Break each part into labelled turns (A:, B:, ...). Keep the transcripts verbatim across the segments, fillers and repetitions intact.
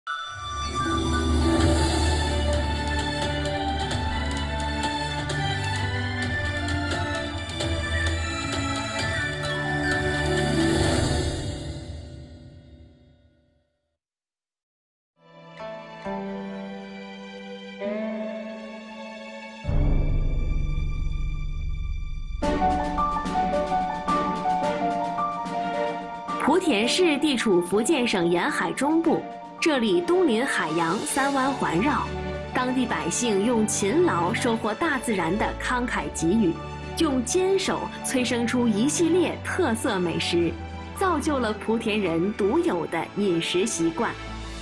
A: 莆田市地处福建省沿海中部，这里东临海洋，三湾环绕，当地百姓用勤劳收获大自然的慷慨给予，用坚守催生出一系列特色美食，造就了莆田人独有的饮食习惯。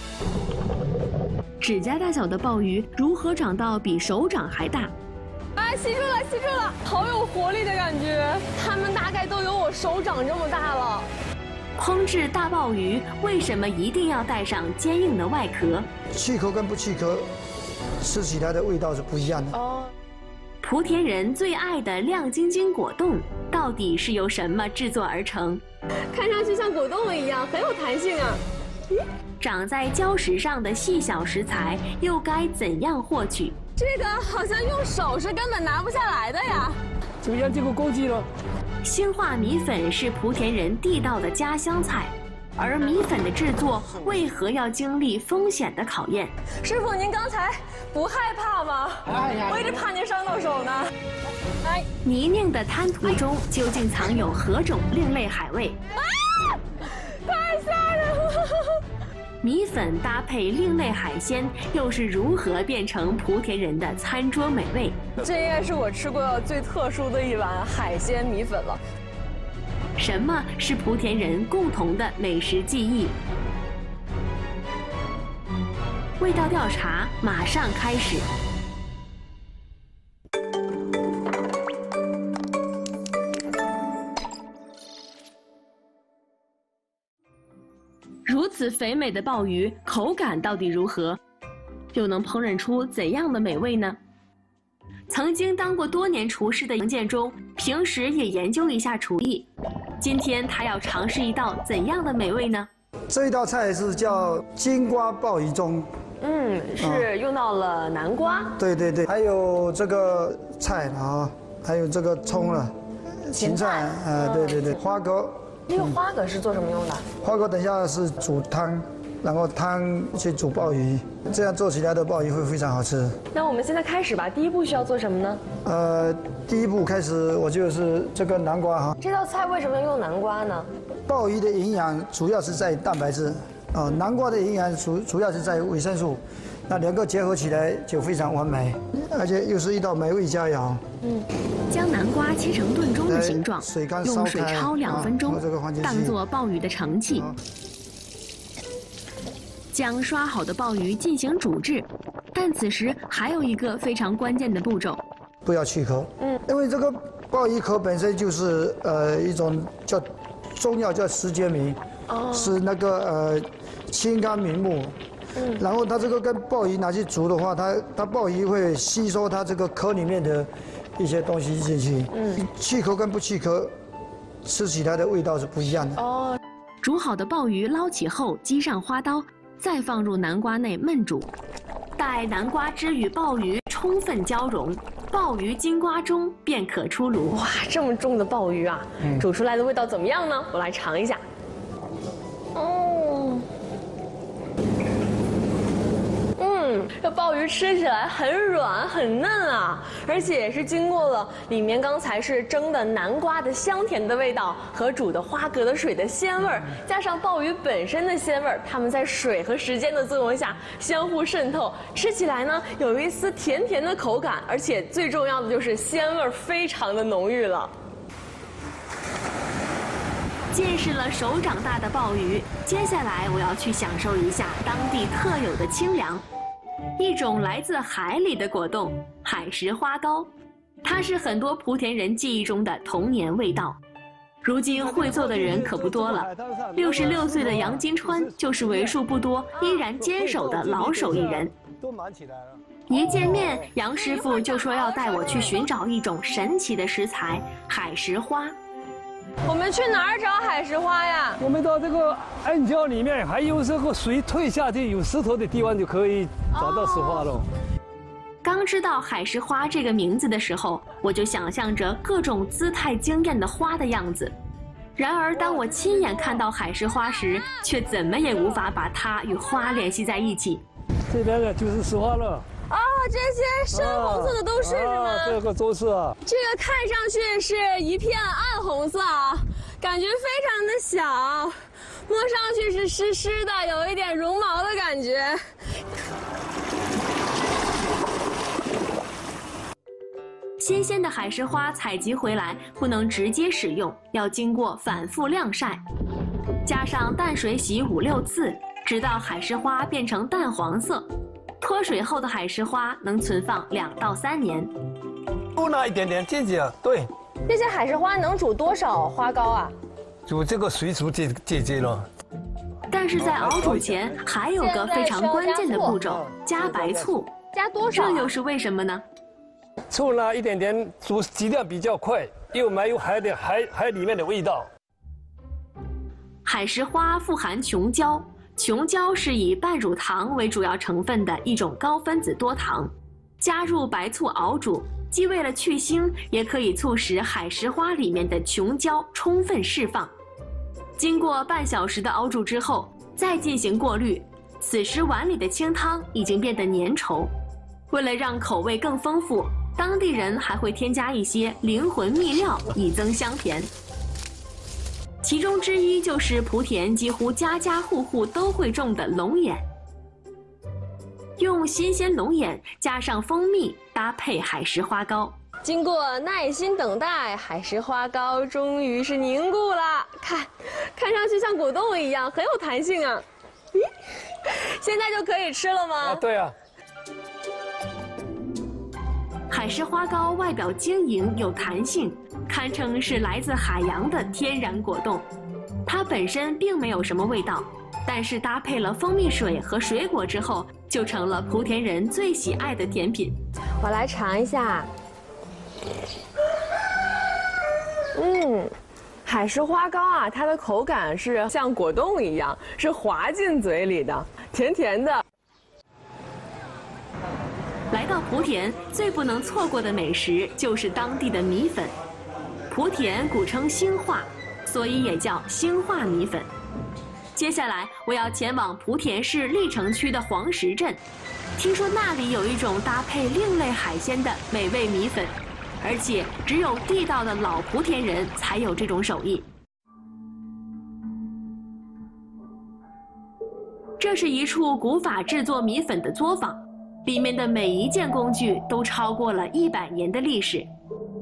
A: 指甲大小的鲍鱼如何长到比手掌还大？
B: 哎，吸住了，吸住了，好有活力的感觉。它们大概都有我手掌这么大了。
A: 烹制大鲍鱼为什么一定要带上坚硬的外壳？
C: 去壳跟不去壳，吃起来的味道是不一样的。
B: 哦。
A: 莆田人最爱的亮晶晶果冻，到底是由什么制作而成？
B: 看上去像果冻一样，很有弹性啊。嗯，
A: 长在礁石上的细小食材，又该怎样获取？
B: 这个好像用手是根本拿不下来的呀。
D: 怎么样？这个工具了。
A: 兴化米粉是莆田人地道的家乡菜，而米粉的制作为何要经历风险的考验？
B: 师傅，您刚才不害怕吗？
D: 哎呀，
B: 我一直怕您伤到手呢。
A: 哎，泥泞的滩涂中究竟藏有何种另类海味？
B: 啊！太吓人了！
A: 米粉搭配另类海鲜，又是如何变成莆田人的餐桌美味？
B: 这应该是我吃过最特殊的一碗海鲜米粉了。
A: 什么是莆田人共同的美食记忆？味道调查马上开始。如此肥美的鲍鱼，口感到底如何？又能烹饪出怎样的美味呢？曾经当过多年厨师的杨建中，平时也研究一下厨艺。今天他要尝试一道怎样的美味呢？
C: 这一道菜是叫金瓜鲍鱼盅。
B: 嗯，是用到了南瓜。
C: 对对对，还有这个菜啊，还有这个葱了，芹菜，呃，对对对，花蛤。
B: 那个花蛤是做什么用的？
C: 花蛤等一下是煮汤，然后汤去煮鲍鱼，这样做起来的鲍鱼会非常好吃。
B: 那我们现在开始吧，第一步需要做什么呢？
C: 呃，第一步开始，我就是这个南瓜哈。
B: 这道菜为什么要用南瓜呢？
C: 鲍鱼的营养主要是在蛋白质，啊，南瓜的营养主主要是在维生素，那两个结合起来就非常完美，而且又是一道美味佳肴。
A: 嗯，将南瓜切成炖盅的形状，用水焯两分钟，当做鲍鱼的盛器。将刷好的鲍鱼进行煮制，但此时还有一个非常关键的步骤，
C: 不要去壳。嗯，因为这个鲍鱼壳本身就是呃一种叫中药叫石碣米，哦，是那个呃清肝明目。嗯，然后它这个跟鲍鱼拿去煮的话，它它鲍鱼会吸收它这个壳里面的一些东西进去。嗯，去壳跟不去壳，吃起来的味道是不一样的。哦，
A: 煮好的鲍鱼捞起后，击上花刀，再放入南瓜内焖煮，待南瓜汁与鲍鱼充分交融，鲍鱼金瓜盅便可出炉。
B: 哇，这么重的鲍鱼啊，嗯、煮出来的味道怎么样呢？我来尝一下。哦，嗯，这鲍鱼吃起来很软很嫩啊，而且也是经过了里面刚才是蒸的南瓜的香甜的味道和煮的花蛤的水的鲜味儿，加上鲍鱼本身的鲜味儿，它们在水和时间的作用下相互渗透，吃起来呢有一丝甜甜的口感，而且最重要的就是鲜味儿非常的浓郁了。
A: 见识了手掌大的鲍鱼，接下来我要去享受一下当地特有的清凉。一种来自海里的果冻——海石花糕，它是很多莆田人记忆中的童年味道。如今会做的人可不多了，六十六岁的杨金川就是为数不多依然坚守的老手艺人。一见面，杨师傅就说要带我去寻找一种神奇的食材——海石花。
B: 我们去哪儿找海石花呀？
D: 我们到这个暗礁里面，还有这个水退下去有石头的地方，就可以找到石花了。
A: 刚知道海石花这个名字的时候，我就想象着各种姿态惊艳的花的样子。然而，当我亲眼看到海石花时，却怎么也无法把它与花联系在一起。
D: 这边的就是石花了。
B: 哦，这些深红色的都是是吗？
D: 啊、这个都是啊。
B: 这个看上去是一片暗红色啊，感觉非常的小，摸上去是湿湿的，有一点绒毛的感觉。
A: 新鲜的海石花采集回来不能直接使用，要经过反复晾晒，加上淡水洗五六次，直到海石花变成淡黄色。脱水后的海石花能存放两到三年。
D: 多拿一点点进去啊，对。
B: 这些海石花能煮多少花糕啊？
D: 煮这个水煮姐姐姐了。
A: 但是在熬煮前还有个非常关键的步骤，加白醋。
B: 加多少、啊？
A: 这又是为什么呢？
D: 醋呢一点点煮质量比较快，又没有海的海海里面的味道。
A: 海石花富含琼胶。琼胶是以半乳糖为主要成分的一种高分子多糖，加入白醋熬煮，既为了去腥，也可以促使海石花里面的琼胶充分释放。经过半小时的熬煮之后，再进行过滤，此时碗里的清汤已经变得粘稠。为了让口味更丰富，当地人还会添加一些灵魂秘料，以增香甜。其中之一就是莆田几乎家家户户都会种的龙眼。用新鲜龙眼加上蜂蜜搭配海石花糕，
B: 经过耐心等待，海石花糕终于是凝固了。看，看上去像果冻一样，很有弹性啊。咦，现在就可以吃了吗？
D: 啊，对啊。
A: 海石花糕外表晶莹有弹性，堪称是来自海洋的天然果冻。它本身并没有什么味道，但是搭配了蜂蜜水和水果之后，就成了莆田人最喜爱的甜品。
B: 我来尝一下。嗯，海石花糕啊，它的口感是像果冻一样，是滑进嘴里的，甜甜的。
A: 来到莆田，最不能错过的美食就是当地的米粉。莆田古称兴化，所以也叫兴化米粉。接下来我要前往莆田市历城区的黄石镇，听说那里有一种搭配另类海鲜的美味米粉，而且只有地道的老莆田人才有这种手艺。这是一处古法制作米粉的作坊。里面的每一件工具都超过了一百年的历史。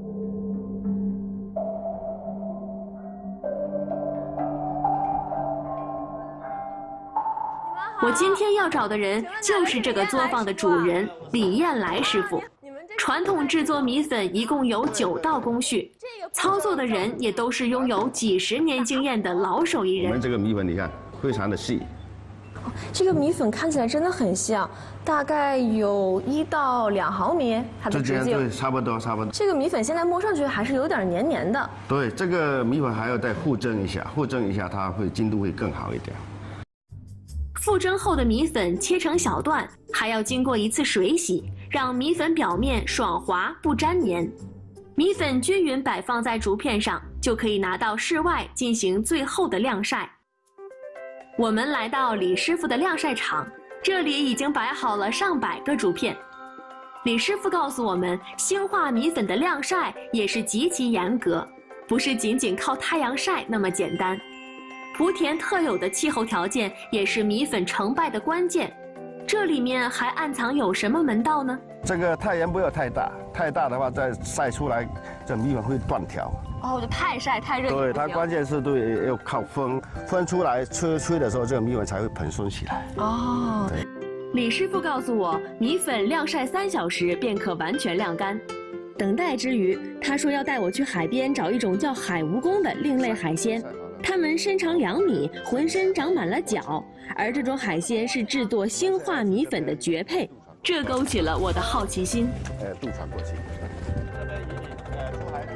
A: 我今天要找的人就是这个作坊的主人李燕来师傅。传统制作米粉一共有九道工序，操作的人也都是拥有几十年经验的老手艺人。
E: 我们这个米粉你看非常的细。
B: 这个米粉看起来真的很像，大概有一到两毫米，它的直径。
E: 对，差不多，差不多。
B: 这个米粉现在摸上去还是有点黏黏的。
E: 对，这个米粉还要再复蒸一下，复蒸一下它会筋度会更好一点。
A: 复蒸后的米粉切成小段，还要经过一次水洗，让米粉表面爽滑不粘黏。米粉均匀摆放在竹片上，就可以拿到室外进行最后的晾晒。我们来到李师傅的晾晒场，这里已经摆好了上百个竹片。李师傅告诉我们，兴化米粉的晾晒也是极其严格，不是仅仅靠太阳晒那么简单。莆田特有的气候条件也是米粉成败的关键，这里面还暗藏有什么门道呢？
E: 这个太阳不要太大，太大的话再晒出来，这米粉会断条。
B: 哦，就太晒太热。
E: 对，它关键是对要靠风，风出来吹吹的时候，这个米粉才会蓬松起来。
B: 哦。
E: 对。
A: 李师傅告诉我，米粉晾晒三小时便可完全晾干。等待之余，他说要带我去海边找一种叫海蜈蚣的另类海鲜。它们身长两米，浑身长满了角，而这种海鲜是制作兴化米粉的绝配，这勾起了我的好奇心。
E: 呃，渡船过去。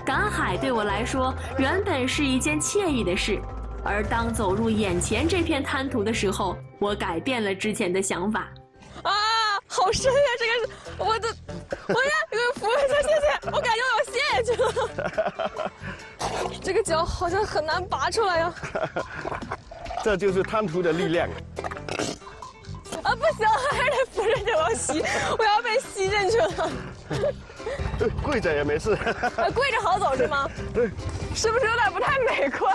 A: 赶海对我来说原本是一件惬意的事，而当走入眼前这片滩涂的时候，我改变了之前的想法。
B: 啊，好深呀！这个是我的，我呀，给我扶一下，谢谢。我感觉我要陷下去了。这个脚好像很难拔出来呀。
E: 这就是滩涂的力量。
B: 啊，不行，还是得扶着这我吸，我要被吸进去了。
E: 跪着也没事。
B: 啊，跪着好走是吗？
E: 对。
B: 是不是有点不太美观？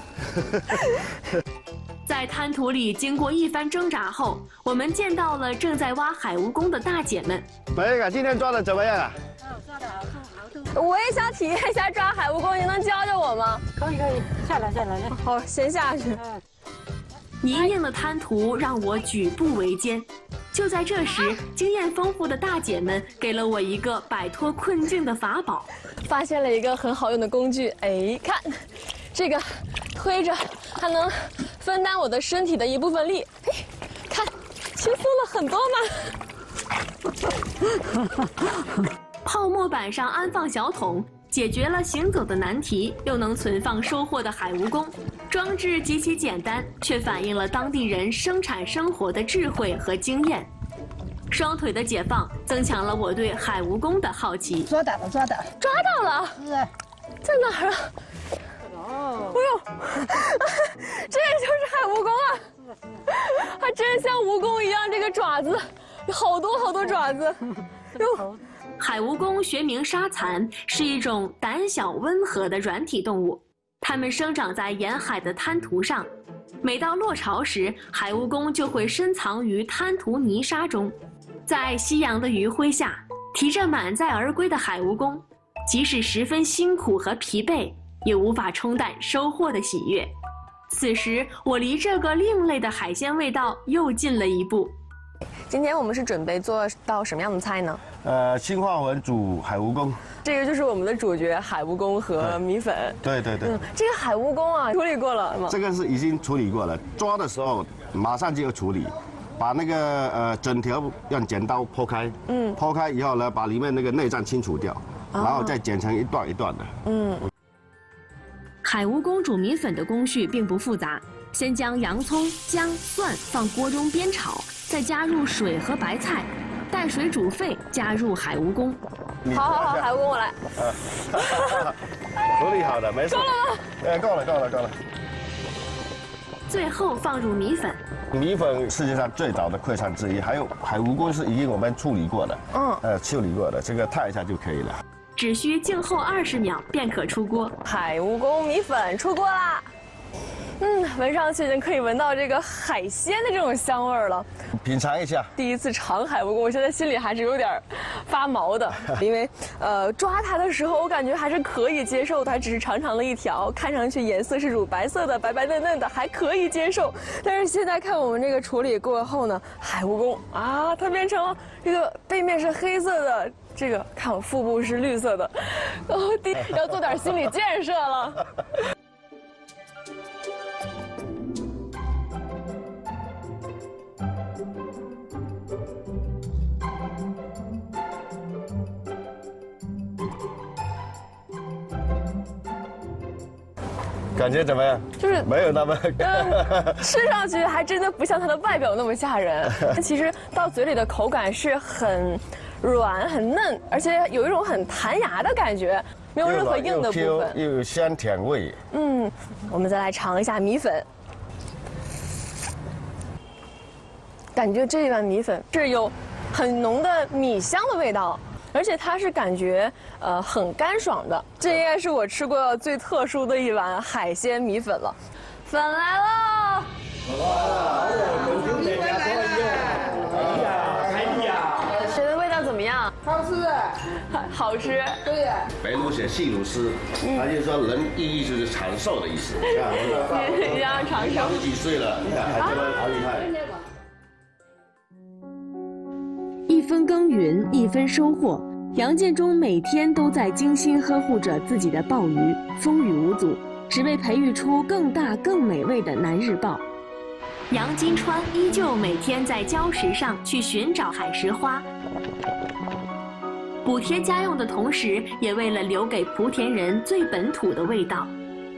A: 在滩涂里经过一番挣扎后，我们见到了正在挖海蜈蚣的大姐们。
E: 梅个今天抓的怎么样啊？
B: 抓的好痛。我也想体验一下抓海蜈蚣，你能教教我吗？
F: 可以可以，下来下来来。
B: 好，先下去。
A: 泥泞的滩涂让我举步维艰。就在这时，经验丰富的大姐们给了我一个摆脱困境的法宝。
B: 发现了一个很好用的工具，哎，看，这个推着还能分担我的身体的一部分力，哎，看，轻松了很多
A: 嘛。泡沫板上安放小桶，解决了行走的难题，又能存放收获的海蜈蚣。装置极其简单，却反映了当地人生产生活的智慧和经验。双腿的解放增强了我对海蜈蚣的好奇。
F: 抓到了，抓到了，
B: 抓到了！
F: 是啊，
B: 在哪儿啊？哦，哎呦，这就是海蜈蚣啊！还真像蜈蚣一样，这个爪子有好多好多爪子。哟，
A: 海蜈蚣学名沙蚕，是一种胆小温和的软体动物。它们生长在沿海的滩涂上，每到落潮时，海蜈蚣就会深藏于滩涂泥沙中。在夕阳的余晖下，提着满载而归的海蜈蚣，即使十分辛苦和疲惫，也无法冲淡收获的喜悦。此时，我离这个另类的海鲜味道又近了一步。
B: 今天我们是准备做道什么样的菜呢？
E: 呃，青花纹煮海蜈蚣。
B: 这个就是我们的主角海蜈蚣和米粉。
E: 对对对。嗯，
B: 这个海蜈蚣啊，处理过了吗？
E: 这个是已经处理过了，抓的时候马上就要处理。把那个呃整条用剪刀剖开，嗯，剖开以后呢，把里面那个内脏清除掉，然后再剪成一段一段的。嗯。
A: 海蜈蚣煮米粉的工序并不复杂，先将洋葱、姜、蒜放锅中煸炒，再加入水和白菜，待水煮沸，加入海蜈蚣。
B: 好好好，海蜈蚣我来。
E: 处理好的，没事。够
B: 了吗？
E: 哎，够了，够了，够了。
A: 最后放入米粉。
E: 米粉世界上最早的馈餐之一，还有海蜈蚣是已经我们处理过的，嗯，呃，处理过的，这个烫一下就可以了。
A: 只需静候二十秒便可出锅。
B: 海蜈蚣米粉出锅啦！嗯，闻上去已经可以闻到这个海鲜的这种香味儿了。
E: 品尝一下。
B: 第一次尝海蜈蚣，我现在心里还是有点发毛的，因为呃抓它的时候我感觉还是可以接受的，它只是长长的一条，看上去颜色是乳白色的，白白嫩嫩的，还可以接受。但是现在看我们这个处理过后呢，海蜈蚣啊，它变成了这个背面是黑色的。这个看我腹部是绿色的，哦，第要做点心理建设了。
E: 感觉怎么样？
B: 就是
E: 没有那么，
B: 嗯，吃上去还真的不像它的外表那么吓人。其实到嘴里的口感是很软、很嫩，而且有一种很弹牙的感觉，没有任何硬的部分，
E: 又有香甜味。
B: 嗯，我们再来尝一下米粉，感觉这一碗米粉是有很浓的米香的味道。而且它是感觉呃很干爽的，这应该是我吃过最特殊的一碗海鲜米粉了。粉来了！
F: 你来了！哎呀，哎呀，
B: 谁的味道怎么样？
F: 好吃，
B: 好吃。
F: 对呀。
E: 北鲁写细鲁斯，他就说人意义就是长寿的意思。
B: 你要长寿。
E: 八十几岁了，你看还这么好厉害。
A: 一分耕耘一分收获，杨建中每天都在精心呵护着自己的鲍鱼，风雨无阻，只为培育出更大更美味的南日鲍。杨金川依旧每天在礁石上去寻找海石花， 补贴家用的同时，也为了留给莆田人最本土的味道。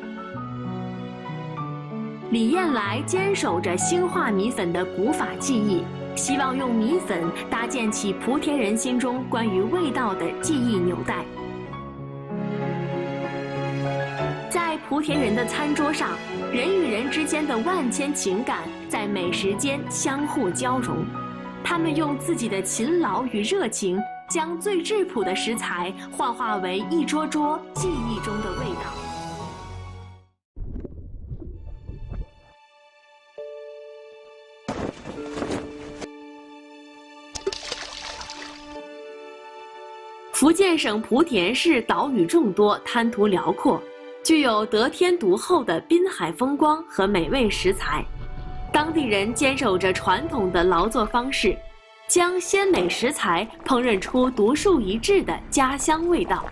A: 李燕来坚守着兴化米粉的古法技艺，希望用米粉搭建起莆田人心中关于味道的记忆纽带。在莆田人的餐桌上，人与人之间的万千情感在美食间相互交融。他们用自己的勤劳与热情，将最质朴的食材幻化为一桌桌记忆中的味道。福建省莆田市岛屿众多，滩涂辽阔，具有得天独厚的滨海风光和美味食材。当地人坚守着传统的劳作方式，将鲜美食材烹饪出独树一帜的家乡味道。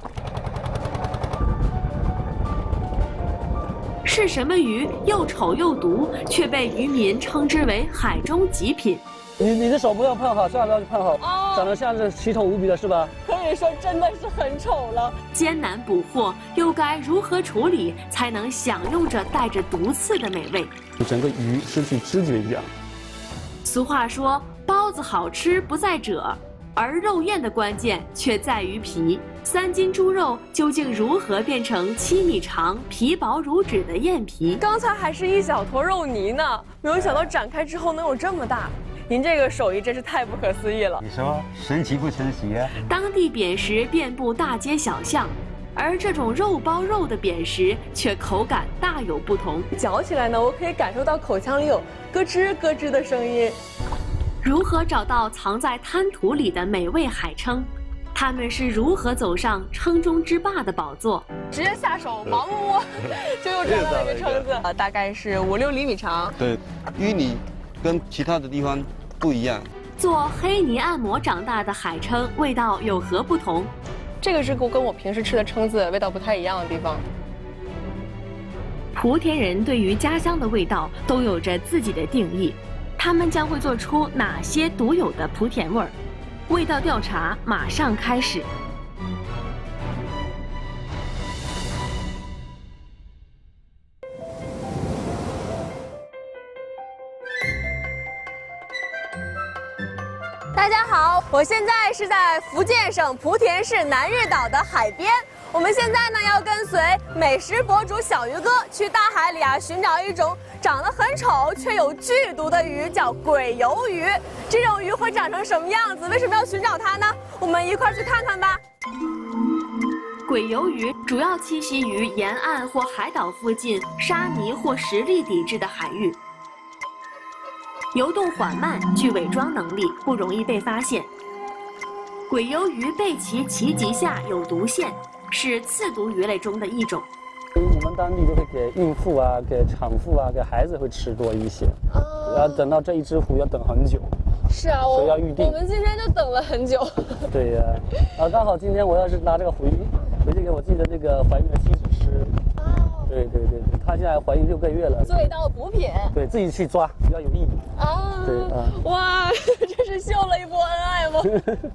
A: 是什么鱼又丑又毒，却被渔民称之为海中极品？
D: 你你的手不要碰好，下不要碰好，
B: 哦，
D: 长得像是奇丑无比的是吧？
B: 可以说真的是很丑了。
A: 艰难捕获，又该如何处理，才能享用着带着毒刺的美味？
D: 整个鱼失去知觉一样。
A: 俗话说，包子好吃不在褶，而肉燕的关键却在于皮。三斤猪肉究竟如何变成七米长、皮薄如纸的燕皮？
B: 刚才还是一小坨肉泥呢，没有想到展开之后能有这么大。您这个手艺真是太不可思议了。
G: 你说神奇不神奇啊？
A: 当地扁食遍布大街小巷，而这种肉包肉的扁食却口感大有不同。
B: 嚼起来呢，我可以感受到口腔里有咯吱咯吱的声音。
A: 如何找到藏在滩涂里的美味海蛏？他们是如何走上称中之霸的宝座？
B: 直接下手盲摸，就又找到了一个蛏子，呃，大概是五六厘米长。
H: 对，淤泥跟其他的地方不一样。
A: 做黑泥按摩长大的海蛏味道有何不同？
B: 这个是跟我平时吃的蛏子味道不太一样的地方。
A: 莆田人对于家乡的味道都有着自己的定义，他们将会做出哪些独有的莆田味儿？味道调查马上开始。
B: 大家好，我现在是在福建省莆田市南日岛的海边。我们现在呢要跟随美食博主小鱼哥去大海里啊寻找一种长得很丑却有剧毒的鱼，叫鬼鱿鱼。这种鱼会长成什么样子？为什么要寻找它呢？我们一块儿去看看吧。
A: 鬼鱿鱼主要栖息于沿岸或海岛附近沙泥或石砾抵制的海域，游动缓慢，具伪装能力，不容易被发现。鬼鱿鱼背鳍鳍棘下有毒腺，是刺毒鱼类中的一种。
D: 我们当地就会给孕妇啊、给产妇啊、给孩子会吃多一些，哦、然后等到这一只虎要等很久。
B: 是啊，
D: 所以要预定。
B: 我们今天就等了很久。
D: 对呀、啊，啊，刚好今天我要是拿这个回回去给我自己的那个怀孕的妻子吃。哦。对对对对，她现在怀孕六个月了。
B: 做一道补品。对
D: 自己去抓比较有意义。
B: 啊。
D: 对啊。
B: 哇，这是秀了一波恩爱吗？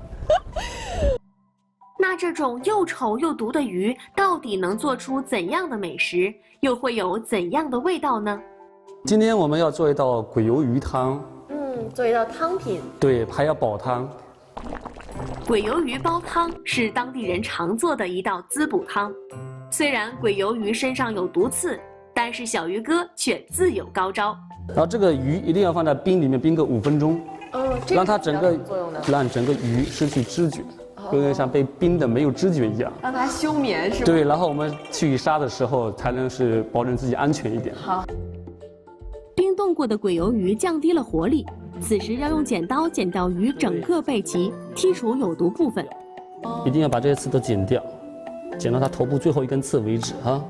A: 那这种又丑又毒的鱼到底能做出怎样的美食，又会有怎样的味道呢？
D: 今天我们要做一道鬼鱿鱼汤。
A: 嗯，做一道汤品。
D: 对，还要煲汤。
A: 鬼鱿鱼煲汤是当地人常做的一道滋补汤。虽然鬼鱿鱼身上有毒刺，但是小鱼哥却自有高招。
D: 然后这个鱼一定要放在冰里面冰个五分钟，
B: 哦，这
D: 让它整个让整个鱼失去知觉。有点像被冰的没有知觉一样，
B: 让它休眠是吧？
D: 对，然后我们去杀的时候才能是保证自己安全一点。
B: 好，
A: 冰冻过的鬼鱿鱼降低了活力，此时要用剪刀剪掉鱼整个背鳍，剔除有毒部分。
D: 一定要把这些刺都剪掉，剪到它头部最后一根刺为止啊。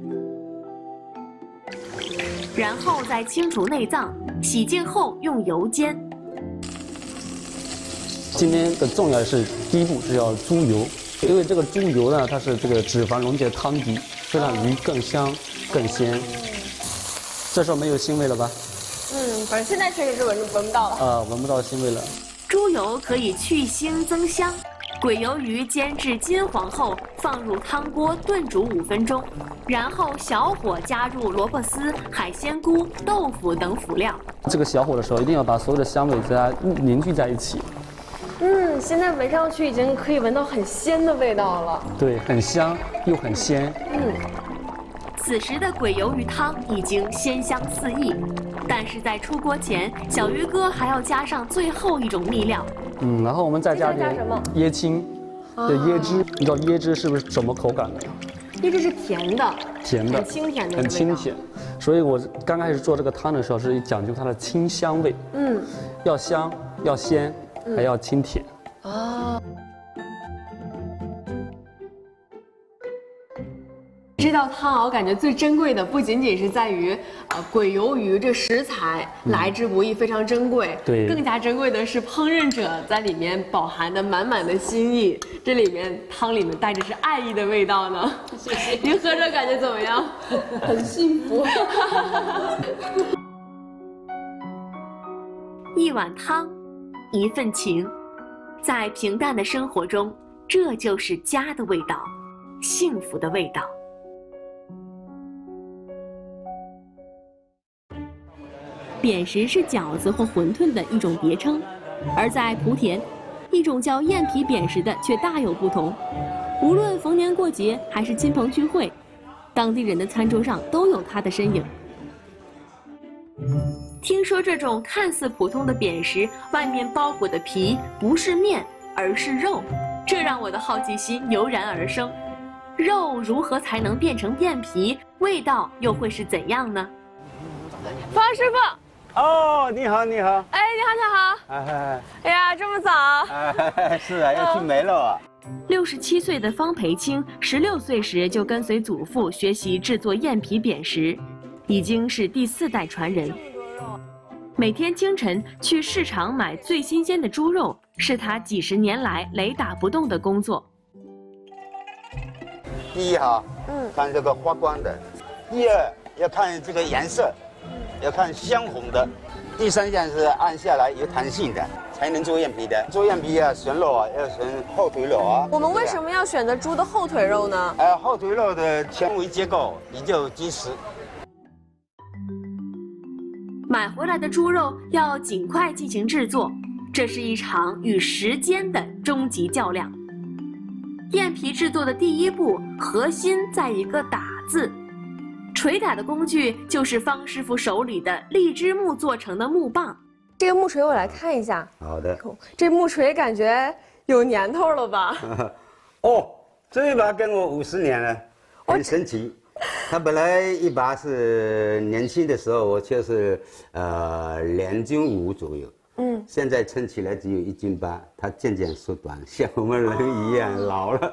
A: 然后再清除内脏，洗净后用油煎。
D: 今天的重要的是第一步是要猪油，因为这个猪油呢，它是这个脂肪溶解汤底，会让鱼更香更鲜。这时候没有腥味了吧？
B: 嗯，反正现在确实是闻闻不到了。
D: 啊，闻不到腥味了。
A: 猪油可以去腥增香， 鬼鱿鱼煎至金黄后，放入汤锅炖煮五分钟，然后小火加入萝卜丝、海鲜菇、豆腐等辅料。
D: 这个小火的时候，一定要把所有的香味给它凝聚在一起。
B: 嗯，现在闻上去已经可以闻到很鲜的味道了。
D: 对，很香又很鲜。
B: 嗯。
A: 此时的鬼鱿鱼汤已经鲜香四溢，但是在出锅前，小鱼哥还要加上最后一种秘料。
D: 嗯，然后我们再加点椰青的椰汁。你知道椰汁是不是什么口感的？
B: 椰汁是甜的，
D: 甜的，
B: 很清甜的，
D: 很清甜。所以我刚开始做这个汤的时候是讲究它的清香味。嗯，要香，要鲜，还要清甜。
B: 哦。这道汤啊，我感觉最珍贵的不仅仅是在于，呃，鬼鱿鱼这食材来之不易，非常珍贵。
D: 对，
B: 更加珍贵的是烹饪者在里面饱含的满满的心意。这里面汤里面带着是爱意的味道呢。谢谢。您喝着感觉怎么样？很幸福。
A: 一碗汤，一份情，在平淡的生活中，这就是家的味道，幸福的味道。扁食是饺子或馄饨的一种别称，而在莆田，一种叫燕皮扁食的却大有不同。无论逢年过节还是亲朋聚会，当地人的餐桌上都有它的身影。听说这种看似普通的扁食，外面包裹的皮不是面，而是肉，这让我的好奇心油然而生。肉如何才能变成面皮？味道又会是怎样呢？
B: 方师傅。
G: 哦，你好，你好。
B: 哎，你好，你好。哎哎哎呀，这么早？
G: 哎，是啊，要去梅了啊。
A: 六十七岁的方培清，十六岁时就跟随祖父学习制作燕皮扁食，已经是第四代传人。每天清晨去市场买最新鲜的猪肉，是他几十年来雷打不动的工作。
G: 第一哈，嗯，看这个发光的；第二要看这个颜色。要看香红的，第三项是按下来有弹性的，才能做燕皮的。做燕皮啊，选肉啊，要选后腿肉啊。
B: 我们为什么要选择猪的后腿肉呢？
G: 呃，后腿肉的纤维结构比较结实。
A: 买回来的猪肉要尽快进行制作，这是一场与时间的终极较量。燕皮制作的第一步，核心在一个打字。捶打的工具就是方师傅手里的荔枝木做成的木棒。
B: 这个木锤我来看一下。
G: 好的。
B: 这木锤感觉有年头了吧？
G: 哦，这一把跟我五十年了，很神奇。它本来一把是年轻的时候，我就是呃两斤五左右。嗯。现在称起来只有一斤八，它渐渐缩短，像我们人一样老了。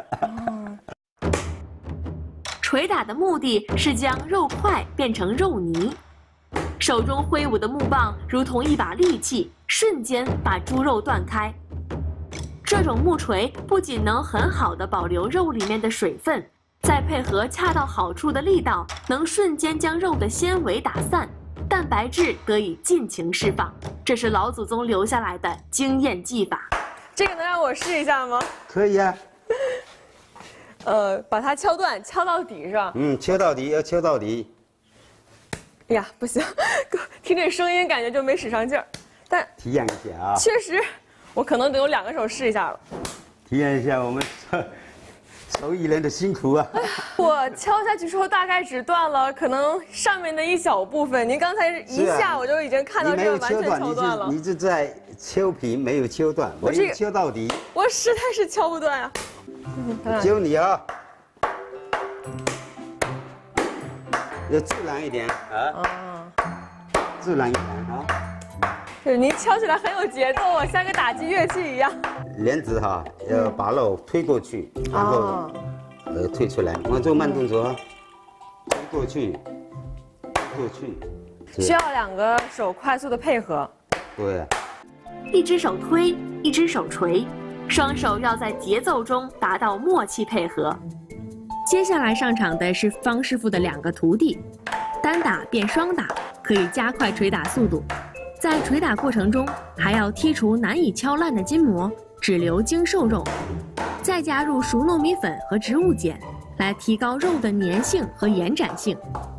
A: 捶打的目的是将肉块变成肉泥，手中挥舞的木棒如同一把利器，瞬间把猪肉断开。这种木锤不仅能很好的保留肉里面的水分，再配合恰到好处的力道，能瞬间将肉的纤维打散，蛋白质得以尽情释放。这是老祖宗留下来的经验技法。
B: 这个能让我试一下吗？
G: 可以啊。
B: 呃，把它敲断，敲到底是吧？
G: 嗯，敲到底，要敲到底。
B: 哎呀，不行，听这声音感觉就没使上劲儿。但
G: 体验一下啊。
B: 确实，我可能得用两个手试一下了。
G: 体验一下我们手艺人的辛苦啊！
B: 我敲下去之后，大概只断了可能上面的一小部分。您刚才一下我就已经看到这个完全敲断了。
G: 你是在敲皮，没有敲断，没有敲到底。
B: 我实在是敲不断啊！
G: 教你啊，要自然一点啊，自然一点啊。
B: 就是您敲起来很有节奏啊，像个打击乐器一样。
G: 莲子哈，要把肉推过去，然后呃推出来。我做慢动作，推过去，推过去。
B: 需要两个手快速的配合。
G: 对。
A: 一只手推，一只手捶。双手要在节奏中达到默契配合。接下来上场的是方师傅的两个徒弟，单打变双打，可以加快捶打速度。在捶打过程中，还要剔除难以敲烂的筋膜， 只留精瘦肉，再加入熟糯米粉和植物碱，来提高肉的粘性和延展性。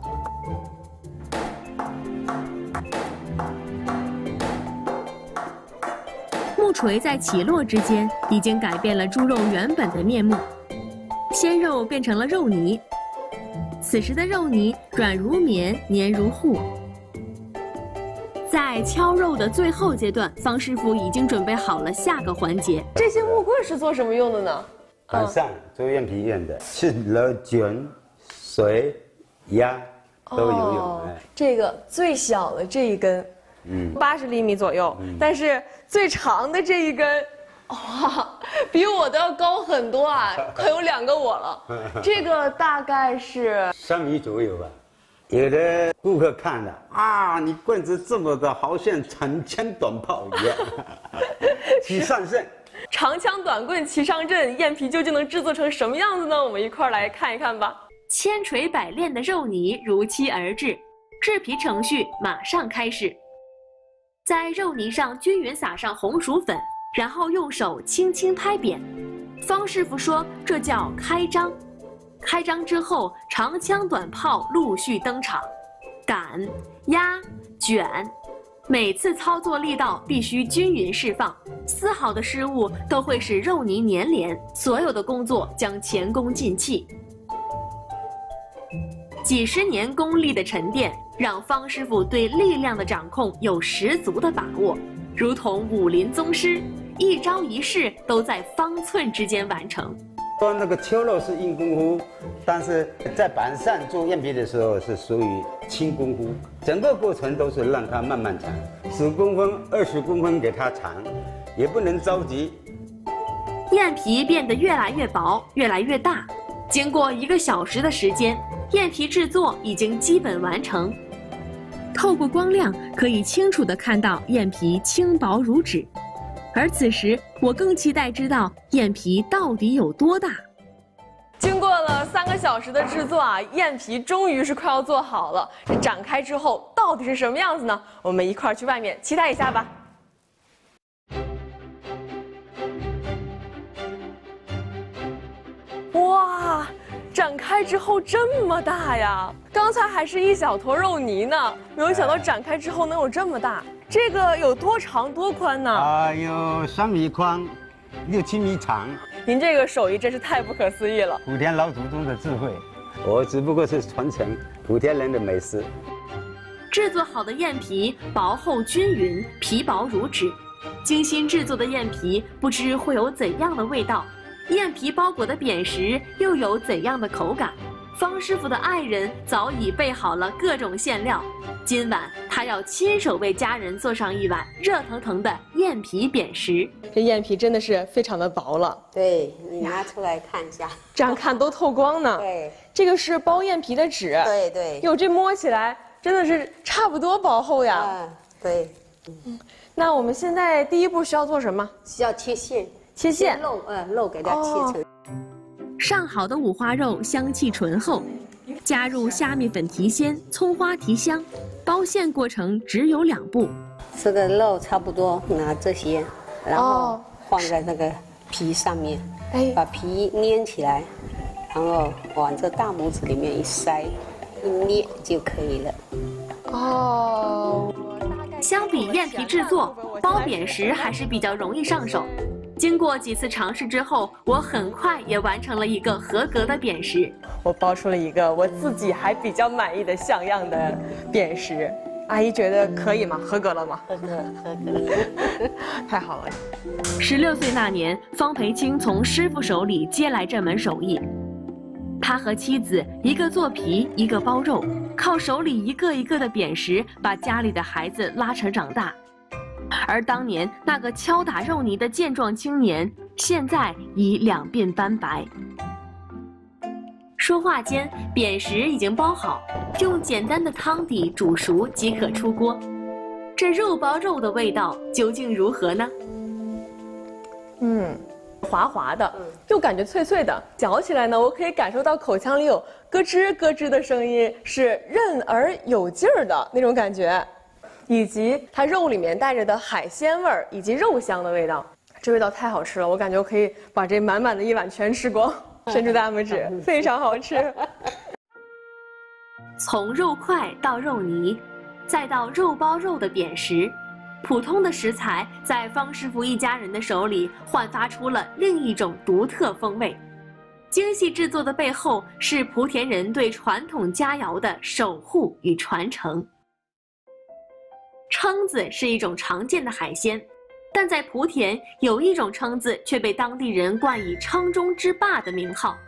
A: 木锤在起落之间，已经改变了猪肉原本的面目，鲜肉变成了肉泥。此时的肉泥软如棉，黏如糊。在敲肉的最后阶段，方师傅已经准备好了下个环节。
B: 这些木棍是做什么用的呢？
G: 晚上做燕皮用的，吃了卷、水、压都有用。
B: 哦
G: 哎，
B: 这个最小的这一根，嗯，八十厘米左右，嗯、但是最长的这一根，哇，比我的要高很多啊，快有两个我了。这个大概是
G: 三米左右吧。有的顾客看了啊，你棍子这么大，好像长枪短炮一样，齐上阵。
B: 长枪短棍齐上阵，燕皮究竟能制作成什么样子呢？我们一块儿来看一看吧。
A: 千锤百炼的肉泥如期而至，制皮程序马上开始。在肉泥上均匀撒上红薯粉，然后用手轻轻拍扁。方师傅说，这叫开张。开张之后，长枪短炮陆续登场，擀、压、卷，每次操作力道必须均匀释放，丝毫的失误都会使肉泥粘连，所有的工作将前功尽弃。几十年功力的沉淀，让方师傅对力量的掌控有十足的把握，如同武林宗师，一招一式都在方寸之间完成。
G: 说那个敲肉是硬功夫，但是在板上做燕皮的时候是属于轻功夫，整个过程都是让它慢慢长，十公分、二十公分给它长，也不能着急。
A: 燕皮变得越来越薄，越来越大。经过一个小时的时间，燕皮制作已经基本完成。透过光亮，可以清楚地看到燕皮轻薄如纸。而此时，我更期待知道燕皮到底有多大。
B: 经过了三个小时的制作啊，燕皮终于是快要做好了。这展开之后到底是什么样子呢？我们一块儿去外面期待一下吧。哇，展开之后这么大呀！刚才还是一小坨肉泥呢，没有想到展开之后能有这么大。这个有多长多宽呢？
G: 啊，有三米宽，六七米长。
B: 您这个手艺真是太不可思议了。
G: 古田老祖宗的智慧，我只不过是传承古田人的美食。
A: 制作好的燕皮薄厚均匀，皮薄如纸。精心制作的燕皮不知会有怎样的味道，燕皮包裹的扁食又有怎样的口感？方师傅的爱人早已备好了各种馅料，今晚他要亲手为家人做上一碗热腾腾的燕皮扁食。
B: 这燕皮真的是非常的薄了，
I: 对，你拿出来看一下，
B: 这样看都透光呢。
I: 对，
B: 这个是包燕皮的纸，
I: 对对，
B: 哟，这摸起来真的是差不多薄厚呀。
I: 啊，对。
B: 嗯，那我们现在第一步需要做什么？
I: 需要切馅，
B: 切馅
I: 肉，呃，肉给它切成。哦，
A: 上好的五花肉香气醇厚，加入虾米粉提鲜，葱花提香。包馅过程只有两步。
I: 这个肉差不多拿这些，然后放在那个皮上面，哎，把皮捏起来，然后往这大拇指里面一塞，一捏就可以了。
B: 哦，
A: 相比燕皮制作，包扁食还是比较容易上手。经过几次尝试之后，我很快也完成了一个合格的扁食。
B: 我包出了一个我自己还比较满意的像样的扁食。阿姨觉得可以吗？合格了吗？
I: 合格，合格，
B: 太好了。
A: 十六岁那年，方培清从师傅手里接来这门手艺。他和妻子一个做皮，一个包肉，靠手里一个一个的扁食，把家里的孩子拉扯长大。而当年那个敲打肉泥的健壮青年，现在已两鬓斑白。说话间，扁食已经包好，用简单的汤底煮熟即可出锅。这肉包肉的味道究竟如何呢？
B: 嗯，滑滑的，又感觉脆脆的，嚼起来呢，我可以感受到口腔里有咯吱咯吱的声音，是韧而有劲儿的那种感觉。以及它肉里面带着的海鲜味儿以及肉香的味道， 这味道太好吃了，我感觉我可以把这满满的一碗全吃光。伸出大拇指，非常好吃。
A: 从肉块到肉泥，再到肉包肉的扁食，普通的食材在方师傅一家人的手里焕发出了另一种独特风味。精细制作的背后是莆田人对传统佳肴的守护与传承。蛏子是一种常见的海鲜，但在莆田有一种蛏子却被当地人冠以蛏中之霸的名号。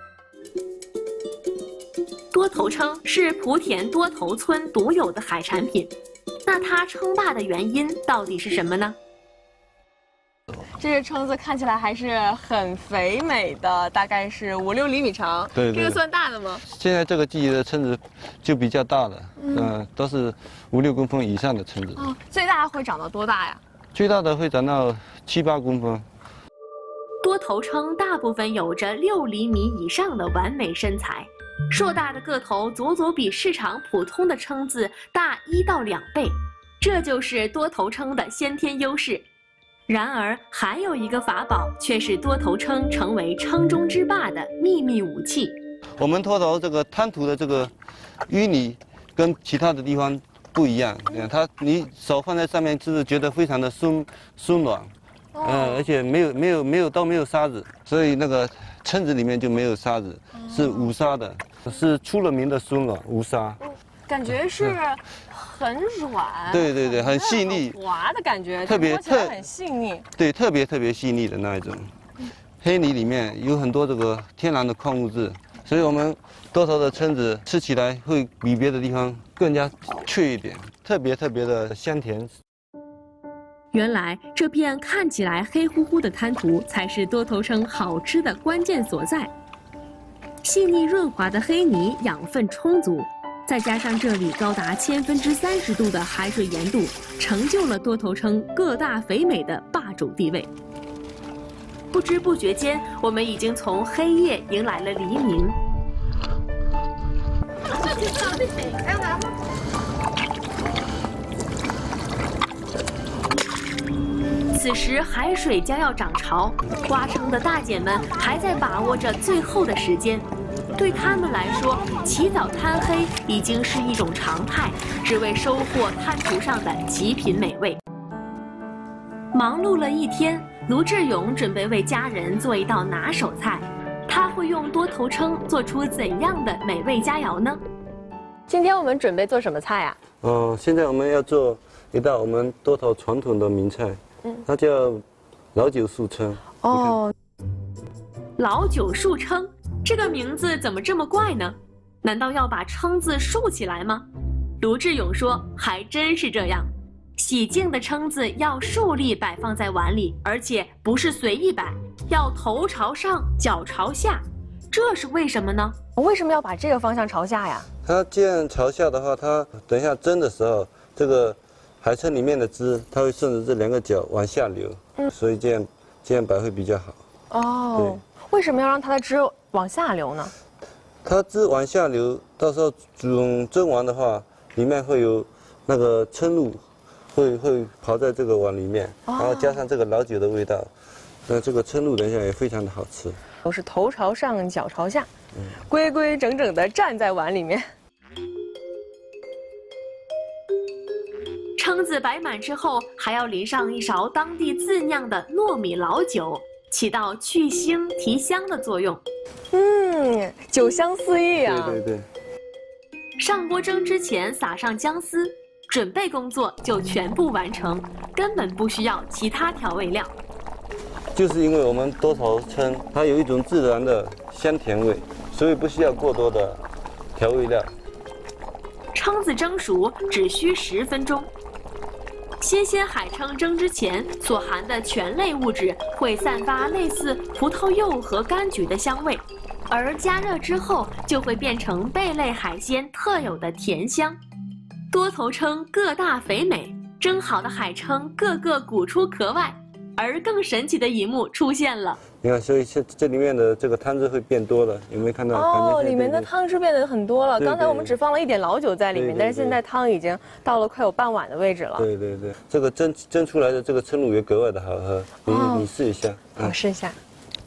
A: 多头蛏是莆田多头村独有的海产品，那它称霸的原因到底是什么呢？
B: 这个蛏子看起来还是很肥美的，大概是五六厘米长。
H: 对对，
B: 这个算大的吗？
H: 现在这个季节的蛏子就比较大了，嗯、呃，都是五六公分以上的蛏子。
B: 哦，最大会长到多大呀？
H: 最大的会长到七八公分。
A: 多头蛏大部分有着六厘米以上的完美身材，硕大的个头足足比市场普通的蛏子大一到两倍，这就是多头蛏的先天优势。然而，还有一个法宝，却是多头蛏成为蛏中之霸的秘密武器。
H: 我们多头这个滩涂的这个淤泥跟其他的地方不一样，它你手放在上面就是觉得非常的松松软，嗯、呃，而且没有没有没有都没有沙子，所以那个蛏子里面就没有沙子，是无沙的，是出了名的松软无沙。
B: 感觉是很软，
H: 对对对，很细腻，
B: 滑的感觉，
H: 特别特
B: 很细腻，
H: 对，特别特别细腻的那一种。黑泥里面有很多这个天然的矿物质，所以我们多头的蛏子吃起来会比别的地方更加脆一点，特别特别的香甜。
A: 原来这片看起来黑乎乎的滩涂才是多头蛏好吃的关键所在。细腻润滑的黑泥养分充足，再加上这里高达千分之三十度的海水盐度，成就了多头蛏个大肥美的霸主地位。不知不觉间，我们已经从黑夜迎来了黎明。此时海水将要涨潮，挖蛏的大姐们还在把握着最后的时间。对他们来说，起早贪黑已经是一种常态，只为收获滩涂上的极品美味。忙碌了一天，卢志勇准备为家人做一道拿手菜。他会用多头蛏做出怎样的美味佳肴呢？
B: 今天我们准备做什么菜呀？
H: 哦，现在我们要做一道我们多头传统的名菜，嗯，它叫老酒素蛏。哦，
A: 老酒素蛏。这个名字怎么这么怪呢？难道要把蛏字竖起来吗？卢志勇说，还真是这样。洗净的蛏子要竖立摆放在碗里，而且不是随意摆，要头朝上，脚朝下。这是为什么呢？
B: 为什么要把这个方向朝下呀？
H: 它这样朝下的话，它等一下蒸的时候，这个海蛏里面的汁，它会顺着这两个角往下流，嗯，所以这样这样摆会比较好。哦，
B: 对。为什么要让它的汁往下流呢？
H: 它汁往下流，到时候煮蒸完的话，里面会有那个蛏露，会会跑在这个碗里面，哦、然后加上这个老酒的味道，那这个蛏露等一下也非常的好吃。
B: 都是头朝上，脚朝下，嗯、规规整整的站在碗里面。
A: 蛏子摆满之后，还要淋上一勺当地自酿的糯米老酒。起到去腥提香的作用，
B: 嗯，酒香四溢啊！
H: 对对对。
A: 上锅蒸之前撒上姜丝，准备工作就全部完成，根本不需要其他调味料。
H: 就是因为我们多头蛏它有一种自然的香甜味，所以不需要过多的调味料。
A: 蛏子蒸熟只需十分钟。新鲜海蛏蒸之前所含的醛类物质会散发类似葡萄柚和柑橘的香味，而加热之后就会变成贝类海鲜特有的甜香。多头蛏个大肥美，蒸好的海蛏个个鼓出壳外， 而更神奇的一幕出现了。
H: 你看，所以这这里面的这个汤汁会变多了，有没有看到？
B: 哦，里面的汤汁变得很多了。
H: 对对
B: 刚才我们只放了一点老酒在里面，
H: 对对对
B: 但是现在汤已经到了快有半碗的位置了。
H: 对对对，这个蒸蒸出来的这个蒸卤也格外的好喝，你、哦、你试一下。
B: 我试一下。